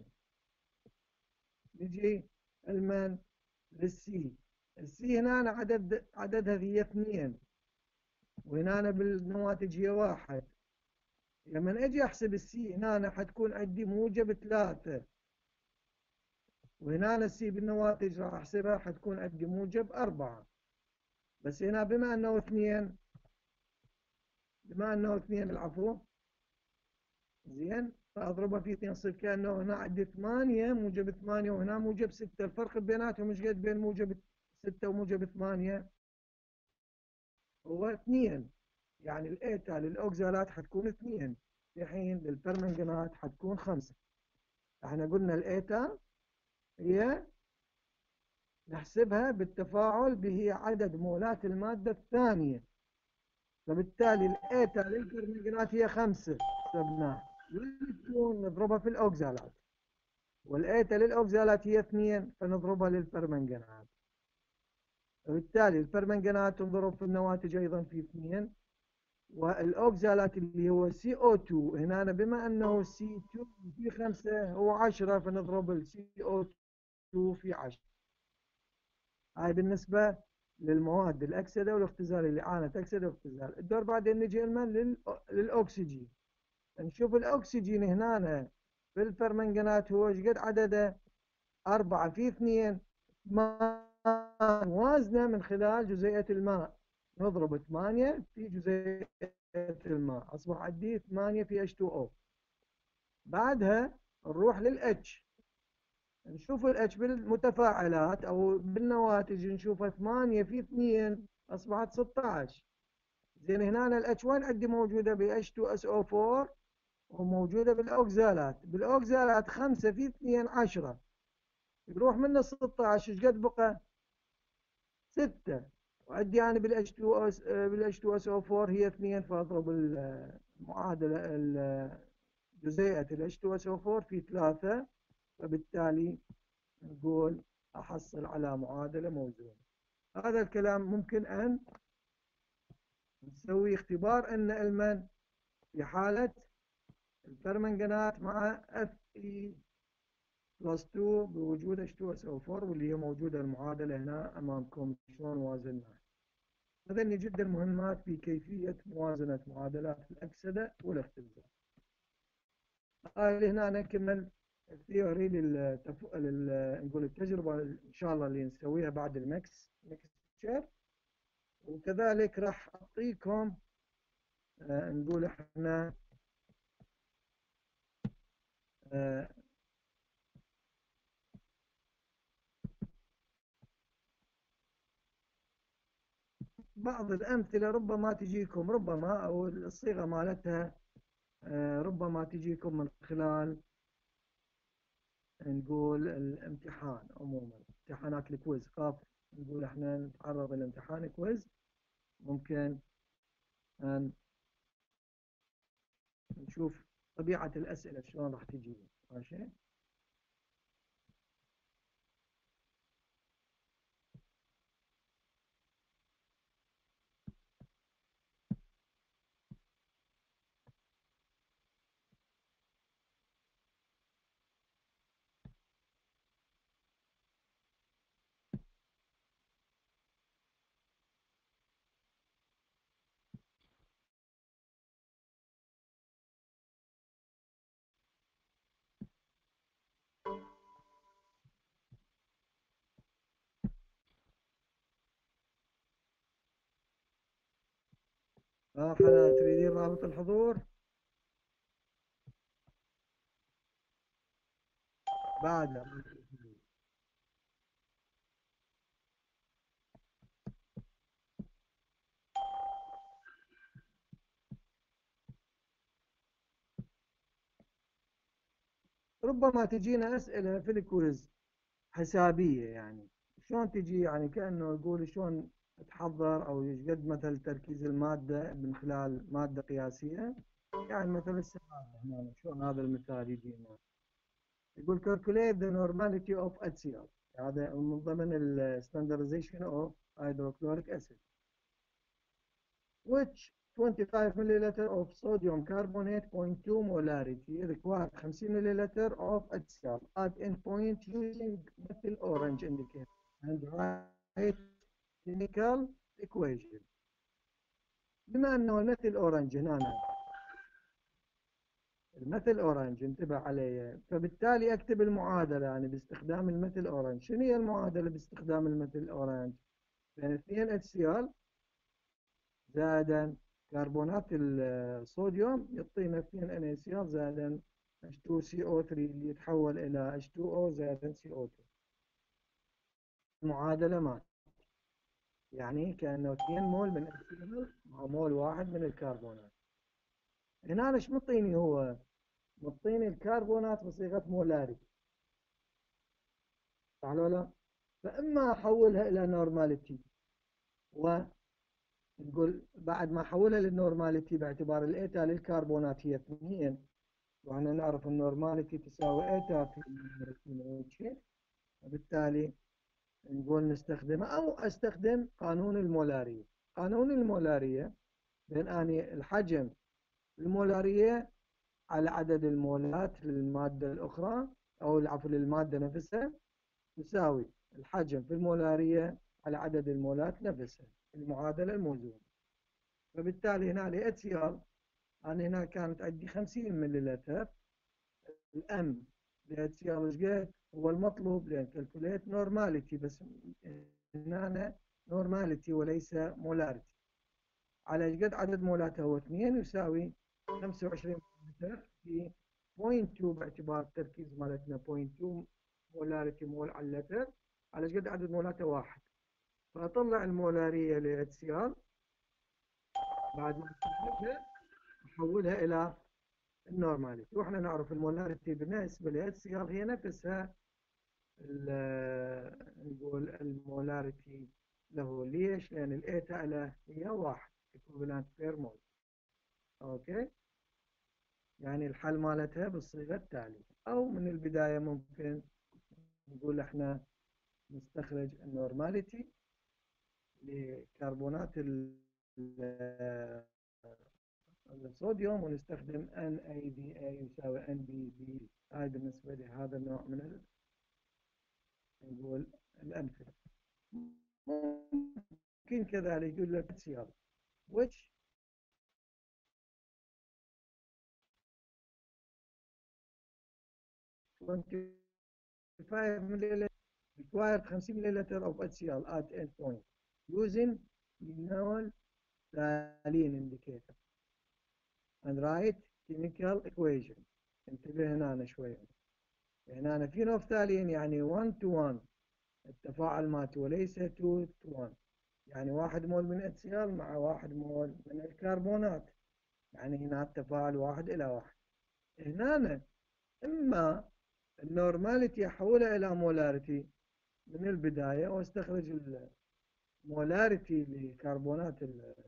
نجي المن للسي. السي هنا عدد عددها هي اثنين، وهنا بالنواتج هي واحد. لما اجي احسب السي هنا حتكون عندي موجب ثلاثة، وهنا السي بالنواتج راح احسبها حتكون عندي موجب أربعة. بس هنا بما انه اثنين، بما انه اثنين العفو زين، فاضربها في اثنين صفر، كانه هنا عندي ثمانية موجب ثمانية وهنا موجب ستة. الفرق بيناتهم مش قد بين موجب ستة وموجب ثمانية؟ هو اثنين. يعني الايتا للاوكزالات حتكون اثنين، في حين للبرمنجانات حتكون خمسة. احنا قلنا الايتا هي نحسبها بالتفاعل به عدد مولات المادة الثانية، فبالتالي الايتا للبرمنجانات هي خمسة حسبناها، والالكترون نضربها في الاوكزالات، والايتا للاوكزالات هي اثنين فنضربها للبرمنجانات. وبالتالي البرمنجانات تنضرب في النواتج ايضا في اثنين، والاوكزالات اللي هو سي او اثنين هنا أنا بما انه سي اثنين في خمسة هو عشرة، فنضرب السي او اثنين في عشرة. هاي بالنسبة للمواد الأكسدة والاختزال اللي عانت أكسدة واختزال. الدور بعدين نجي لمن؟ للأكسجين. نشوف الأكسجين هنا في البرمنجانات هو ايش قد عدده؟ أربعة في اثنين موازنة من خلال جزيئة الماء. نضرب ثمانية في جزيئة الماء أصبح عندي ثمانية في إتش تو أو. بعدها نروح للإتش. نشوف الاتش بالمتفاعلات او بالنواتج نشوفها ثمانية في اثنين اصبحت ستة عشر. زين هنا الاتش وين عندي موجوده ب اتش تو اس او أربعة وموجوده بالاوكزالات. بالاوكزالات خمسة في اثنين عشرة، يروح من ستة عشر ايش قد بقى؟ ستة. وعندي انا بالاتش تو اس بالاتش تو اس او أربعة هي اثنين، فاضرب المعادله جزيئه الاتش تو اس او أربعة في ثلاثة، فبالتالي نقول أحصل على معادلة موزونة. هذا الكلام ممكن أن نسوي اختبار أن المن في حالة البرمنجانات مع اف اي بلس اثنين بوجود اتش تو اس او أربعة، واللي هي موجودة المعادلة هنا أمامكم شلون وازناها. هذني جدا مهمات في كيفية موازنة معادلات الأكسدة والاختزال. هاي هنا نكمل الثيوري للتف... لل... نقول التجربة إن شاء الله اللي نسويها بعد المكس مكسشر. وكذلك راح أعطيكم آه نقول إحنا آه بعض الأمثلة ربما تجيكم، ربما أو الصيغة مالتها آه ربما تجيكم من خلال نقول الامتحان عموما، امتحانات الكويز. خاف نقول إحنا نتعرض لامتحان كويز، ممكن أن نشوف طبيعة الأسئلة شلون راح تجي. ماشي. اه حلا تريدين رابط الحضور بعد؟ ربما تجينا أسئلة في الكويز حسابية، يعني شلون تجي، يعني كأنه يقول شلون تحضر أو ايش قد مثل تركيز المادة من خلال مادة قياسية. يعني مثل السؤال هنا شلون هذا المثال يجينا، يقول calculate the normality of H C l. هذا من ضمن ال standardization of hydrochloric acid which twenty-five milliliter of sodium carbonate zero point two molarity require fifty milliliter of H C l at endpoint using methyl orange indicator and write chemical equation. بما انه الميثيل اورنج هنا الميثيل اورنج انتبه عليه، فبالتالي اكتب المعادله يعني باستخدام الميثيل اورنج. شنو هي المعادله باستخدام الميثيل اورنج؟ يعني اثنين اتش سي ال زائدا كربونات الصوديوم يعطينا اثنين ان اي سي ال زائدا اتش تو سي او ثري اللي يتحول الى اتش تو او زائدا سي او تو. المعادله مات يعني كانه اثنين مول من اتش سي ال مع مول واحد من الكربونات. هنا ايش مطيني؟ هو مطيني الكربونات بصيغه مولاريتي، صح ولا لا؟ فاما احولها الى نورماليتي، ونقول بعد ما احولها للنورماليتي باعتبار الايتا للكربونات هي اثنين، واحنا نعرف النورماليتي تساوي ايتا في النورماليتي، وبالتالي نقول نستخدمها او استخدم قانون المولارية. قانون المولارية بين اني الحجم المولارية على عدد المولات للمادة الأخرى أو العفو للمادة نفسها تساوي الحجم في المولارية على عدد المولات نفسها، المعادلة الموزونة. فبالتالي هنا ل اتش سي ال أنا هنا كانت عندي خمسين مليلتر. الأم ل اتش سي ال ايش قد هو المطلوب؟ لأن كالكوليت نورماليتي، بس هنا نورماليتي وليس مولاريتي. على ايش قد عدد مولاتها هو اثنين يساوي خمسة وعشرين مليلتر في صفر فاصلة اثنين باعتبار التركيز مالتنا صفر فاصلة اثنين مولاريتي مول على اللتر على قد عدد مولاته واحد. فأطلع المولارية ل اتش سي ال بعد ما استخدمها أحولها إلى النورماليتي. وإحنا نعرف المولاريتي بالنسبة ل اتش سي ال هي نفسها نقول المولاريتي له. ليش؟ لأن الإيتا له هي واحد equivalent per mole. أوكي، يعني الحل مالتها بالصيغة التالية. أو من البداية ممكن نقول إحنا نستخرج النورماليتي لكربونات الصوديوم ونستخدم NaDA يساوي N B B. هاي بالنسبة لهذا النوع من ال... نقول الأمثلة. ممكن كذلك يقول لك سيال which twenty-five milliliters required fifty milliliters of H C l at end point using phenol phthalate indicator and write chemical equation. انتبه هنا شوية. هنا أنا فينوفتالين يعني one to one التفاعل مالته وليس two to one. يعني واحد مول من اتش سي ال مع واحد مول من الكربونات، يعني هنا التفاعل واحد إلى واحد. هنا إما النورماليتي أحولها إلى مولاريتي من البداية واستخرج المولاريتي لكربونات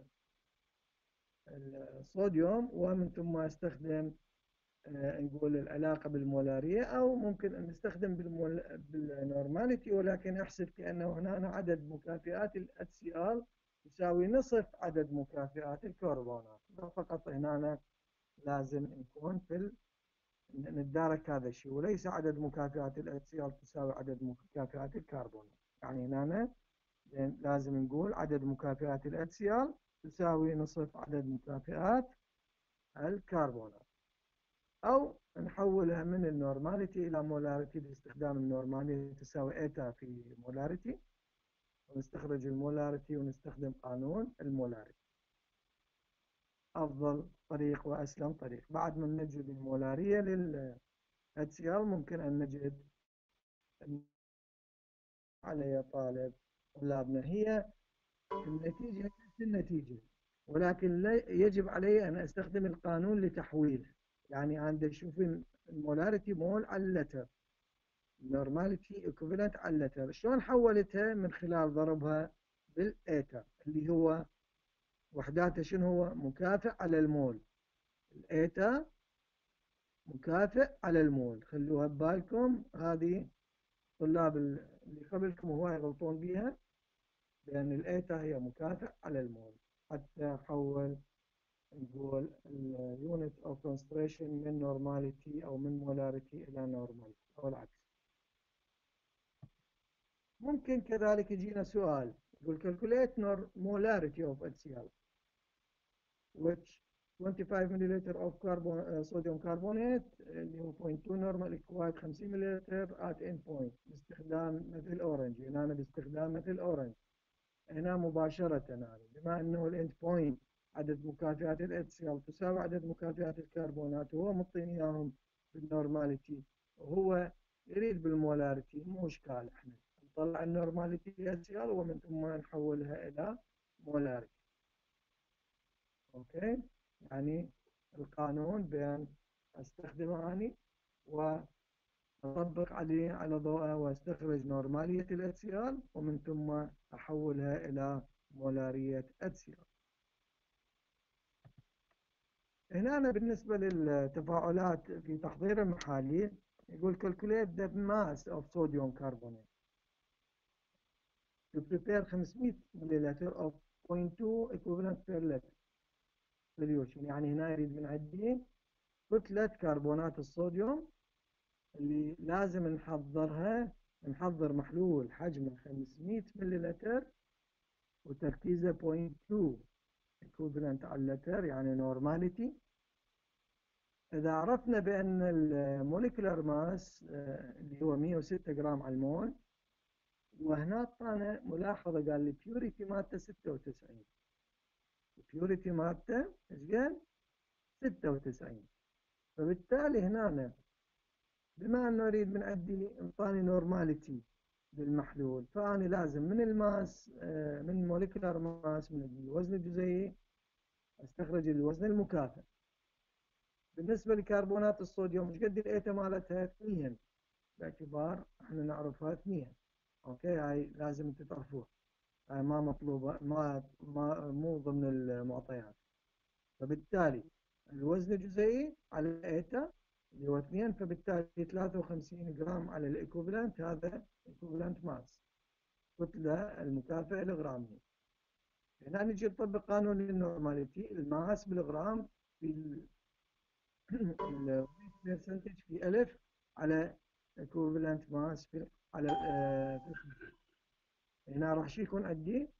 الصوديوم ومن ثم استخدم نقول العلاقة بالمولارية، أو ممكن أن نستخدم بالمول... بالنورماليتي ولكن أحسب كأنه هنا عدد مكافئات ال اتش سي ال يساوي نصف عدد مكافئات الكربونات. فقط هنا لازم نكون في ال... نتدارك هذا الشيء، وليس عدد مكافئات ال اتش سي ال تساوي عدد مكافئات الكربونات. يعني هنا لازم نقول عدد مكافئات ال اتش سي ال تساوي نصف عدد مكافئات الكربونات. أو نحولها من النورماليتي إلى مولاريتي باستخدام النورماليتي تساوي إيتا في مولاريتي، ونستخرج المولاريتي ونستخدم قانون المولاريتي. أفضل طريق وأسلم طريق. بعد ما نجد المولارية لل اتش سي ال ممكن أن نجد علي طالب طلابنا هي النتيجة نفس النتيجة، ولكن لا يجب علي أن أستخدم القانون لتحويله. يعني عندي أشوف المولاريتي مول على اللتر، نورماليتي equivalent على اللتر، شلون حولتها؟ من خلال ضربها بالإيتا اللي هو وحداته شنو هو؟ مكافئ على المول. الإيتا مكافئ على المول، خلوها ببالكم. هذه طلاب اللي قبلكم هو يغلطون بها، لأن الإيتا هي مكافئ على المول. حتى أحول نقول اليونت أوف كونسنتريشن من نورماليتي أو من مولاريتي إلى نورماليتي أو العكس. ممكن كذلك يجينا سؤال يقول calculate molarity of H C l which twenty-five milliliter of carbon uh, sodium carbonate اللي هو zero point two normal required fifty milliliter at end point باستخدام مثل أورنج. هنا أنا باستخدام مثل أورنج هنا مباشرة أنا بما أنه الإند بوينت عدد مكافئات ال اتش سي ال تساوي عدد مكافئات الكربونات وهو مطيني إياهم بالنورماليتي وهو يريد بالمولاريتي، مو إشكال. إحنا نطلع النورماليتي اتش سي ال ومن ثم نحولها إلى مولاريتي. أوكي، يعني القانون بأن أستخدمه أني وأطبق عليه على ضوءه واستخرج نورمالية ال اتش سي ال ومن ثم أحولها إلى مولارية اتش سي ال. هنا أنا بالنسبة للتفاعلات في تحضير المحاليل يقول calculate the mass of sodium carbonate to prepare five hundred milliliter of zero point two equivalent per liter solution. يعني هنا يريد من عندي كتلة كربونات الصوديوم اللي لازم نحضرها. نحضر محلول حجمه خمسمئة مللتر وتركيزه zero point two equivalent على اللتر يعني نورماليتي. إذا عرفنا بأن الموليكولار ماس اللي هو مئة وستة جرام على المول، وهنا أعطانا ملاحظة قال لي بيوريتي مالته ستة وتسعين، البيوريتي مالته إيش قال؟ ستة وتسعين. فبالتالي هنا بما أنه أريد من عندي إعطاني نورماليتي بالمحلول، فأنا لازم من الماس آه، من موليكولار ماس من الوزن الجزيئي استخرج الوزن المكافئ. بالنسبة لكربونات الصوديوم ايش قد الإيتا مالتها؟ اثنين، باعتبار احنا نعرفها اثنين. اوكي، هاي لازم تعرفوها، هاي ما مطلوبة، ما, ما مو ضمن المعطيات. فبالتالي الوزن الجزيئي على الإيتا اللي هو اثنين، فبالتالي ثلاثة وخمسين جرام على الإيكوفلنت، هذا إيكوفلنت ماس، كتلة المكافئة الغرامية. هنا نجي نطبق قانون النورماليتي، الماس بالغرام في البرسنتج في ألف على equivalent mass في على آه، هنا راح شو يكون عندي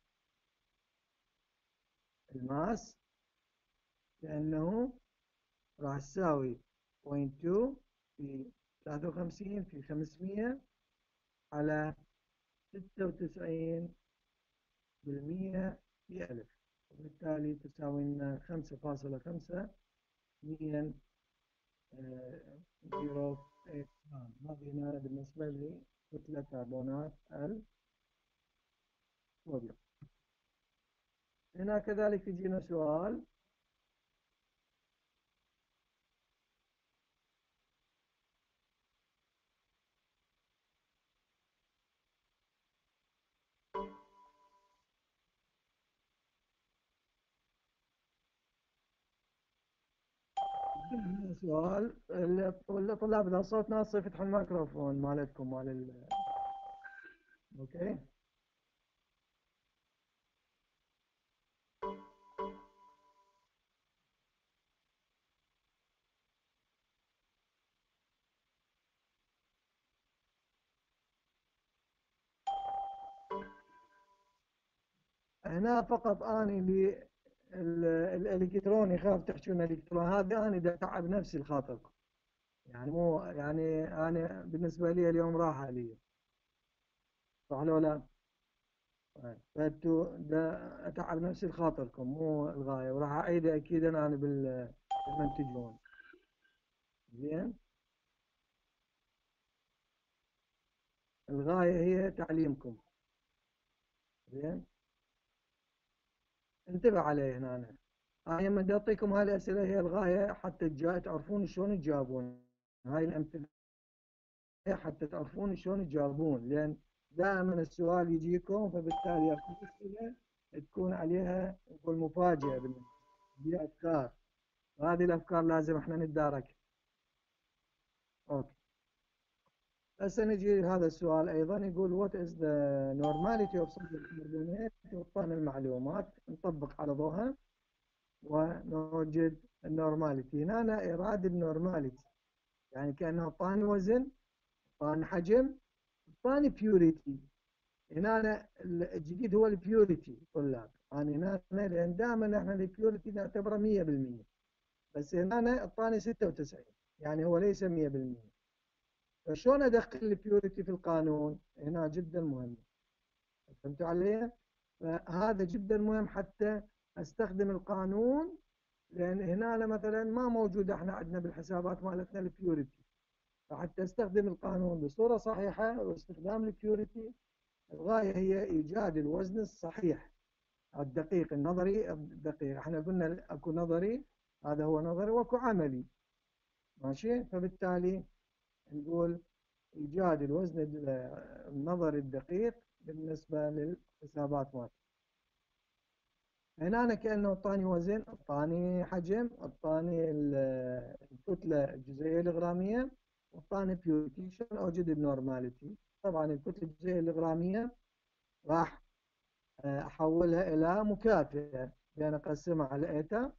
الماس، لأنه راح تساوي صفر فاصلة اثنين في ثلاثة وخمسين في خمسمية على ستة وتسعين بالمية في ألف، وبالتالي تساوي لنا خمسة فاصلة خمسة مية زيرو ثمانية جرام. هذه هنا بالنسبة لي كتلة كربونات الصوديوم. هنا كذلك يجينا سؤال، سؤال الطلاب اذا صوت ناس يفتحوا الميكروفون مالتكم مال ال... اوكي. هنا فقط اني اللي الالكترون يخاف تحكون الكترون، هذا انا دا اتعب نفسي لخاطركم، يعني مو يعني انا بالنسبه لي اليوم راحه لي، صح لو لا؟ فانتوا دا اتعب نفسي لخاطركم مو الغايه، وراح اعيدها اكيد انا بالمنتجون. زين، الغايه هي تعليمكم. زين، انتبه علي هنا. أنا أنا لما بدي أعطيكم هاي الأسئلة هي الغاية حتى تجا- تعرفون شلون تجاوبون هاي الأمثلة، حتى تعرفون شلون تجاوبون، لأن دائما السؤال يجيكم، فبالتالي أكو أسئلة تكون عليها نقول مفاجئة بالنسبة لي، أفكار، وهذه الأفكار لازم إحنا نتداركها. أوكي، هسه نجي هذا السؤال أيضا، يقول what is the normality of sodium carbonate، وطن المعلومات نطبق على ضوءها ونوجد النورماليتي. هنا أنا إراد النورماليتي، يعني كأنه طاني وزن، طاني حجم، طاني بيوريتي. هنا أنا الجديد هو البيوريتي طلاب، يعني هنا أنا لأن دائما احنا البيوريتي نعتبره مية بالمية، بس هنا أنا الطاني ستة وتسعين، يعني هو ليس مية بالمية. فشلون أدخل البيوريتي في القانون؟ هنا جدا مهم، فهمتوا علي؟ فهذا جدا مهم حتى استخدم القانون، لان هنا أنا مثلا ما موجود احنا عندنا بالحسابات مالتنا البيوريتي، فحتى استخدم القانون بصوره صحيحه واستخدام البيوريتي، الغايه هي ايجاد الوزن الصحيح الدقيق، النظري الدقيق. احنا قلنا اكو نظري، هذا هو نظري، واكو عملي، ماشي. فبالتالي نقول ايجاد الوزن النظري الدقيق بالنسبه للحسابات مالتنا. هنا أنا كأنه أعطاني وزن، أعطاني حجم، أعطاني الكتلة الجزيئية الغرامية، أعطاني بيوريتي. شلون أوجد النورماليتي؟ طبعا الكتلة الجزيئية الغرامية راح أحولها إلى مكافئة، لأن أقسمها على إيتا،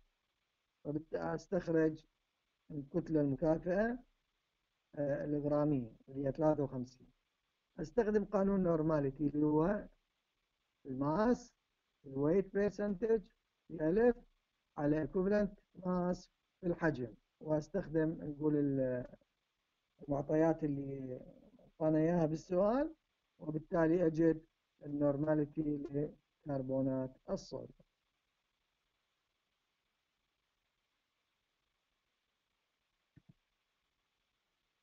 فأستخرج الكتلة المكافئة الغرامية اللي هي ثلاثة وخمسين. أستخدم قانون نورماليتي اللي هو الماس الويت برسنتج في ألف على equivalent mass في الحجم، واستخدم نقول المعطيات اللي اعطانا اياها بالسؤال، وبالتالي اجد النورماليتي لكربونات الصوديوم.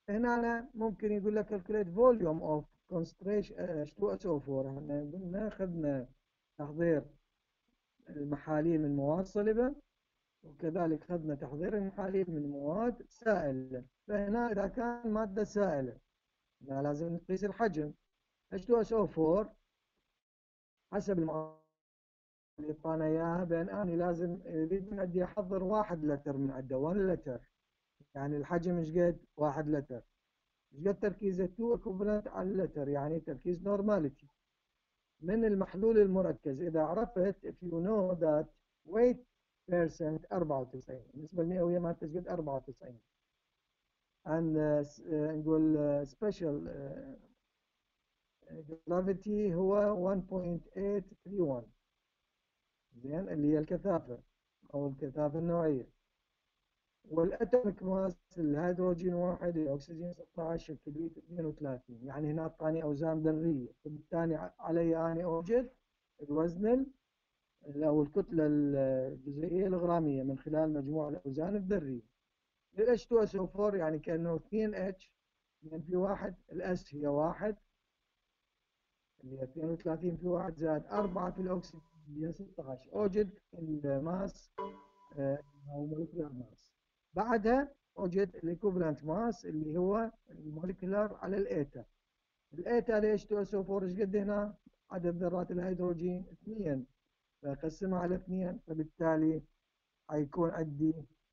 هنا أنا ممكن يقول لك calculate volume of concentration إتش تو إس أو فور. احنا قلنا أخذنا تحضير المحاليل من مواد صلبة، وكذلك أخذنا تحضير المحاليل من مواد سائلة. فهنا إذا كان مادة سائلة لازم نقيس الحجم. إتش تو إس أو فور حسب المعادلة اللي اعطانا اياها، بان اني لازم اريد من عندي احضر واحد لتر من عنده واحد لتر، يعني الحجم ايش قد؟ واحد لتر. ايش قد تركيز اثنين اكوفلنت على اللتر، يعني تركيز نورماليتي من المحلول المركز. اذا عرفت if you know that weight percent أربعة وتسعين، النسبة المئوية ما تسقط أربعة وتسعين، and uh, نقول uh, special uh, gravity هو واحد فاصلة ثمانية ثلاثة واحد، زين، اللي هي الكثافة أو الكثافة النوعية. والأتوميك ماس الهيدروجين واحد، الأكسجين ستة عشر، الكبريت اثنين وثلاثين. يعني هنا أعطاني أوزان ذرية، وبالتالي علي أني أوجد الوزن أو الكتلة الجزيئية الغرامية من خلال مجموع الأوزان الذرية. ال إتش تو إس أو فور يعني كأنه اثنين إتش، اثنين في واحد، الأس هي واحد اللي هي اثنين وثلاثين في واحد، زائد أربعة في الأكسجين اللي هي ستة عشر. أوجد الماس أو مولكيولار ماس. بعدها أوجد الإيكوفلنت ماس اللي هو المولكيولار على الإيتا. الإيتا ليش تو إس أو فور إيش قد هنا؟ عدد ذرات الهيدروجين اثنين، فأقسمها على اثنين، فبالتالي حيكون عندي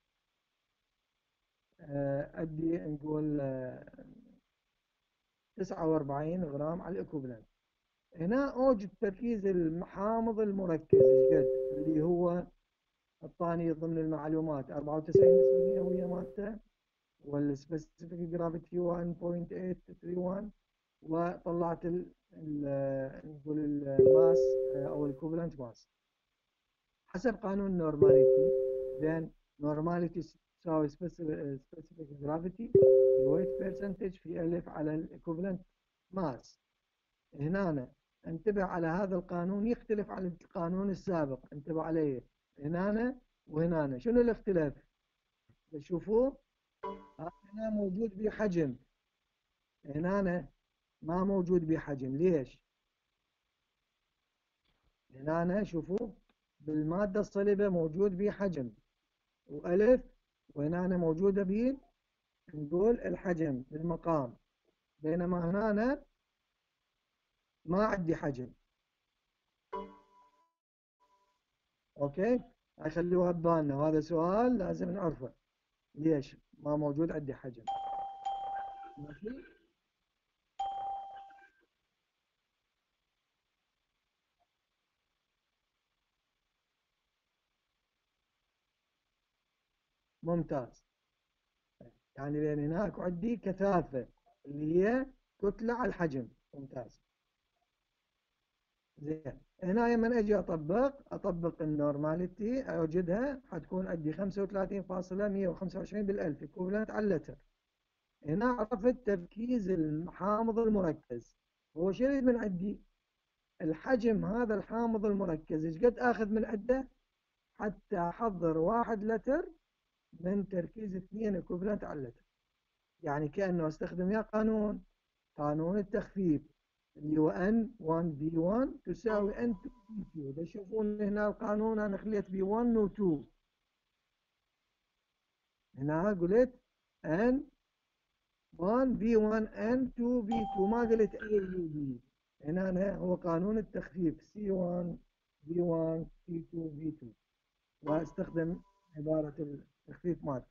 عندي نقول تسعة وأربعين غرام على الإيكوفلنت. هنا أوجد تركيز المحامض المركز إيش قد؟ اللي هو الثاني ضمن المعلومات أربعة وتسعين نسبة مئوية مالته، والسبيسيفيك جرافيتي واحد فاصلة ثمانية ثلاثة واحد، وطلعت ال نقول الماس او الكوفلنت ماس حسب قانون النورماليتي. then normality تساوي specific gravity الويت percentage في ألف على الايكوفلنت ماس. هنا أنا انتبه على هذا القانون، يختلف عن القانون السابق، انتبه عليه. هنا أنا وهنا أنا شنو الاختلاف؟ تشوفوه هنا موجود بحجم، هنا أنا ما موجود بحجم. ليش؟ هنا أنا شوفوا بالمادة الصلبة موجود بحجم وألف، وهنا أنا موجودة ب نقول الحجم المقام، بينما هنا أنا ما عندي حجم. أوكي، خلوها ببالنا، وهذا سؤال لازم نعرفه، ليش ما موجود عندي حجم. ماشي، ممتاز. يعني لأن هناك عندي كثافة اللي هي كتلة على الحجم. ممتاز، زين. هنا لما اجي اطبق اطبق النورماليتي اوجدها، حتكون عندي خمسة وثلاثين فاصلة مئة وخمسة وعشرين بالالف ايكوفلنت على اللتر. هنا عرفت تركيز الحامض المركز. هو شو يريد من عندي؟ الحجم هذا الحامض المركز ايش قد اخذ من عنده حتى احضر واحد لتر من تركيز اثنين ايكوفلنت على اللتر. يعني كانه استخدم يا قانون قانون التخفيف اللي هو ان واحد بي واحد تساوي ان اثنين بي اثنين. إذا تشوفون هنا القانون أنا خليت بي واحد و اثنين، هنا قلت ان واحد بي واحد ان اثنين بي اثنين، ما قلت اي بي بي. هنا أنا هو قانون التخفيف سي واحد بي واحد سي اثنين بي اثنين، واستخدم عبارة التخفيف مالته.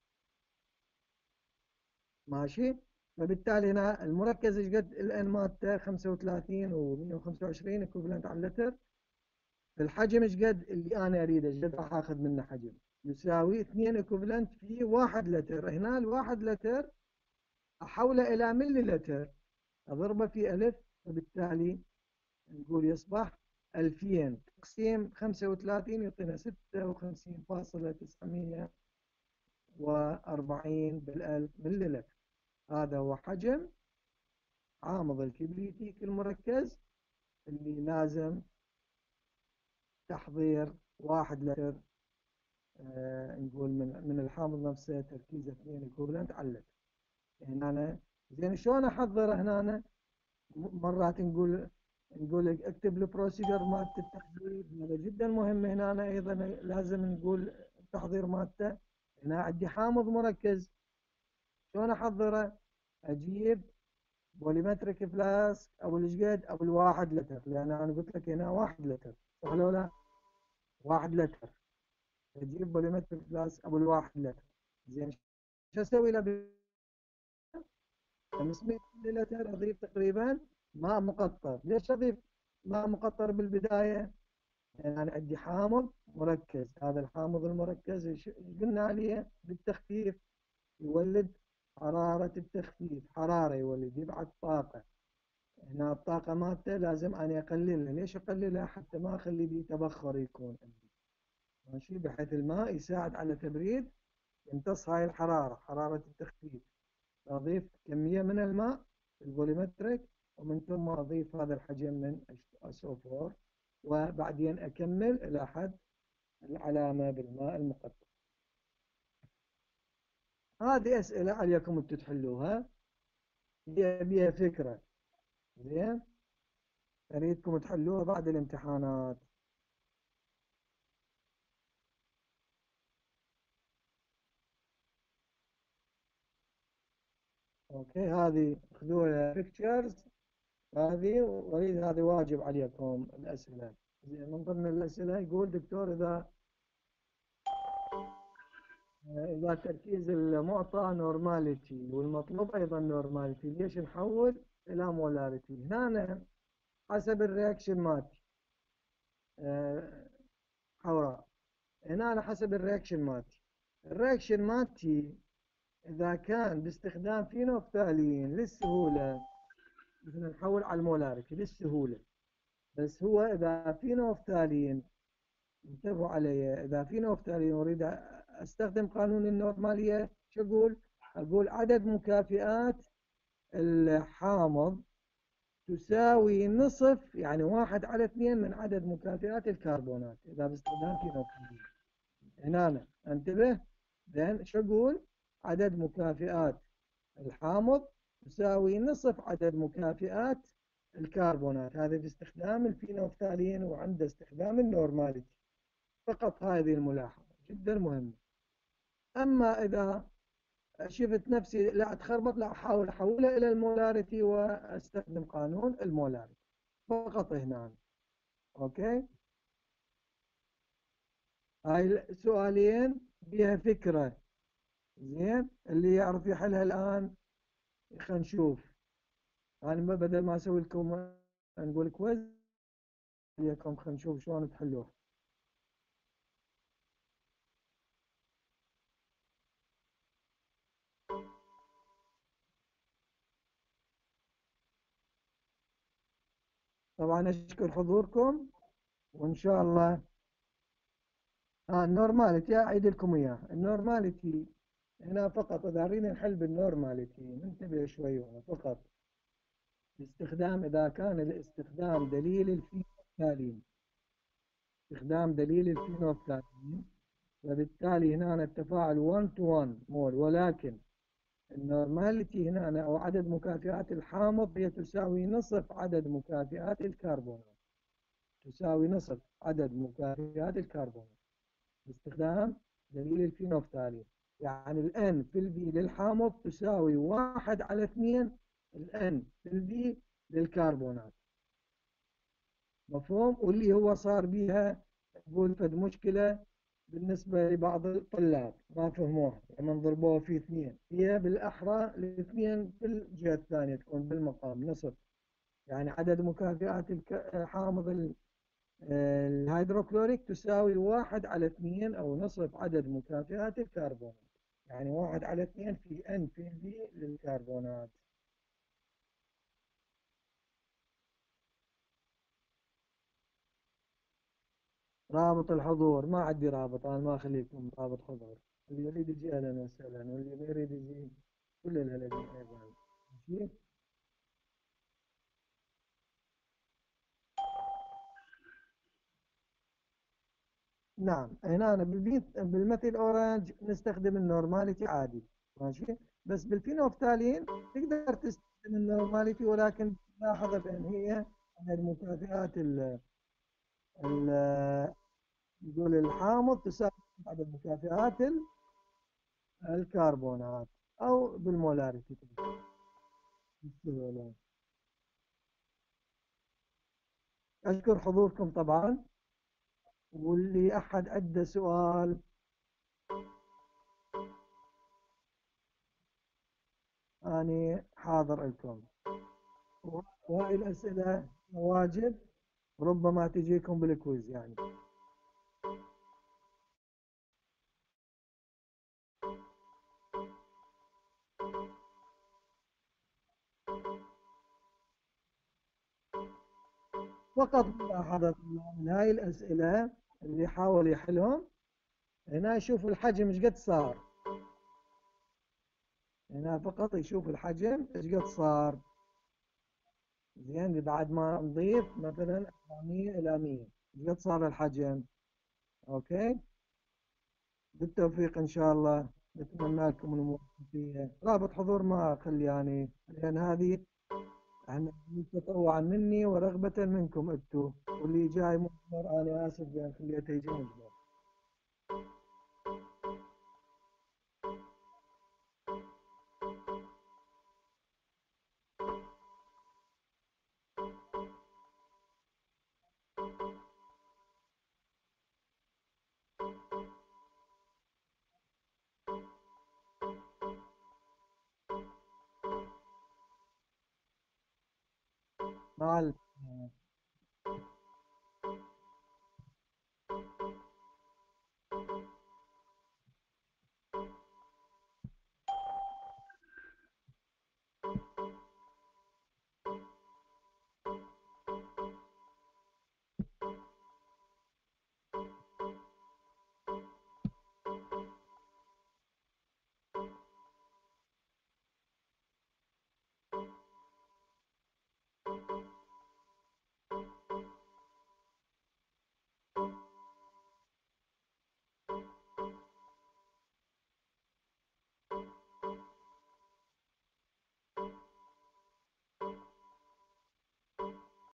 ماشي، فبالتالي هنا المركز ايش قد الان مالته خمسة وثلاثين و مئة وخمسة وعشرين ايكوفلنت على اللتر. الحجم ايش قد اللي انا اريده، ايش قد راح اخذ منه حجم، يساوي اثنين ايكوفلنت في واحد لتر. هنا الواحد لتر احوله الى ملي لتر، اضربه في الف، وبالتالي نقول يصبح ألفين تقسيم خمسة وثلاثين يعطينا ستة وخمسين فاصلة تسعمئة وأربعين بالألف ملي لتر. هذا هو حجم حامض الكبريتيك المركز اللي لازم تحضير واحد لتر آه نقول من من الحامض نفسه تركيزه اثنين ايكوفلنت على اللتر. هنا أنا زين شلون أحضر هنا أنا؟ مرات نقول نقول لك اكتب البروسيجر مالت التحضير، هذا جدا مهم. هنا أنا أيضا لازم نقول التحضير مالته. هنا عندي حامض مركز، شلون أحضره؟ أجيب بوليمتريك فلاسك أو الشقد أو الواحد لتر، لأن أنا قلت لك هنا واحد لتر، صح ولا لا؟ واحد لتر. أجيب بوليمتريك فلاسك أو الواحد لتر. زين شو أسوي له؟ خمسمية ملي لتر أضيف تقريبا ماء مقطر. ليش أضيف ماء مقطر بالبداية؟ يعني أنا عندي حامض مركز، هذا الحامض المركز إيش قلنا عليه بالتخفيف؟ يولد حرارة التخفيف، حرارة يولد، يبعث طاقة. هنا الطاقة مالته لازم أنا أقللها. ليش أقللها؟ حتى ما أخلي بيه تبخر يكون عندي، ماشي، بحيث الماء يساعد على تبريد، يمتص هاي الحرارة، حرارة التخفيف. أضيف كمية من الماء الفوليمتريك، ومن ثم أضيف هذا الحجم من إس أو أربعة، وبعدين أكمل إلى حد العلامة بالماء المقطر. هذه أسئلة عليكم أنتم تحلوها، هي بيها فكرة. زين، أريدكم تحلوها بعد الامتحانات. أوكي، هذه خذوها بيكتشرز هذه، وأريد هذه واجب عليكم الأسئلة. زين، من ضمن الأسئلة يقول دكتور إذا إذا تركيز المعطى نورماليتي والمطلوب أيضا نورماليتي، ليش نحول إلى مولاريتي؟ هنا حسب الرياكشن مالتي أه حوراء. هنا على حسب الرياكشن مالتي. الرياكشن مالتي إذا كان باستخدام فينوفتالين للسهولة، مثلا نحول على المولاريتي للسهولة. بس هو إذا فينوفتالين، انتبهوا علي، إذا فينوفتالين أريد أستخدم قانون النورمالية، شو أقول؟ أقول عدد مكافئات الحامض تساوي نصف، يعني واحد على اثنين من عدد مكافئات الكربونات إذا باستخدام فينوكسيدين. هنا أنا انتبه. زين شو أقول؟ عدد مكافئات الحامض تساوي نصف عدد مكافئات الكربونات، هذا باستخدام الفينوفتالين وعند استخدام النورماليتي. فقط هذه الملاحظة جدا مهمة. أما إذا شفت نفسي لا أتخربط، لا أحاول أحولها إلى المولاريتي وأستخدم قانون المولاريتي فقط هنا. أوكي، هاي السؤالين بها فكرة. زين، اللي يعرف يحلها الآن خلينا نشوف. أنا ما بدل ما أسوي لكم نقول كويز لكم، خلينا نشوف شلون تحلوها. طبعا أشكر حضوركم، وإن شاء الله ها النورماليتي أعيد لكم إياه. النورماليتي هنا فقط إذا أريد نحل بالنورماليتي ننتبه شوي هنا فقط. باستخدام إذا كان الاستخدام دليل الفينوفتالين، استخدام دليل الفينوفتالين، وبالتالي هنا التفاعل واحد to واحد مول، ولكن النورماليتي هنا أو عدد مكافئات الحامض هي تساوي نصف عدد مكافئات الكربونات، تساوي نصف عدد مكافئات الكربونات باستخدام دليل الفينوفتالين. يعني الان في الفي للحامض تساوي واحد على اثنين الان في الفي للكربونات. مفهوم؟ واللي هو صار بيها تقول فد مشكلة بالنسبة لبعض الطلاب ما فهموها لما ضربوها في اثنين، هي بالأحرى الاثنين في الجهة الثانية تكون بالمقام نصف. يعني عدد مكافئات حامض الهيدروكلوريك تساوي واحد على اثنين أو نصف عدد مكافئات الكربونات، يعني واحد على اثنين في N في V للكربونات. رابط الحضور ما عندي رابط، أنا ما أخليكم رابط حضور. اللي يريد يجي أهلا وسهلا، واللي ما يريد يجي كل الهلا أيضا. ماشي؟ نعم، هنا أنا بالمثل أورانج نستخدم النورماليتي عادي. ماشي، بس بالفينوفتالين تقدر تستخدم النورماليتي، ولكن تلاحظ بأن هي من المكافئات ال ال- نقول الحامض تساوي بعض المكافئات ال- الكربونات أو بالمولاريتي. بالسهولة. أشكر حضوركم طبعا، واللي أحد عنده سؤال أنا حاضر لكم. وهاي الأسئلة واجب، ربما تجيكم بالكويز يعني. فقط ملاحظة من هاي الأسئلة اللي يحاول يحلهم، هنا يشوف الحجم ايش قد صار. هنا فقط يشوف الحجم ايش قد صار. زين، بعد ما نضيف مثلا أربعمية إلى مية ايش قد صار الحجم. أوكي، بالتوفيق إن شاء الله. نتمنى لكم الموفقية. رابط حضور ما أخلي يعني، لأن هذه احنا تطوعا مني ورغبة منكم انتم، واللي جاي مجبر أنا آسف بأن خليته يجي مجبر. مع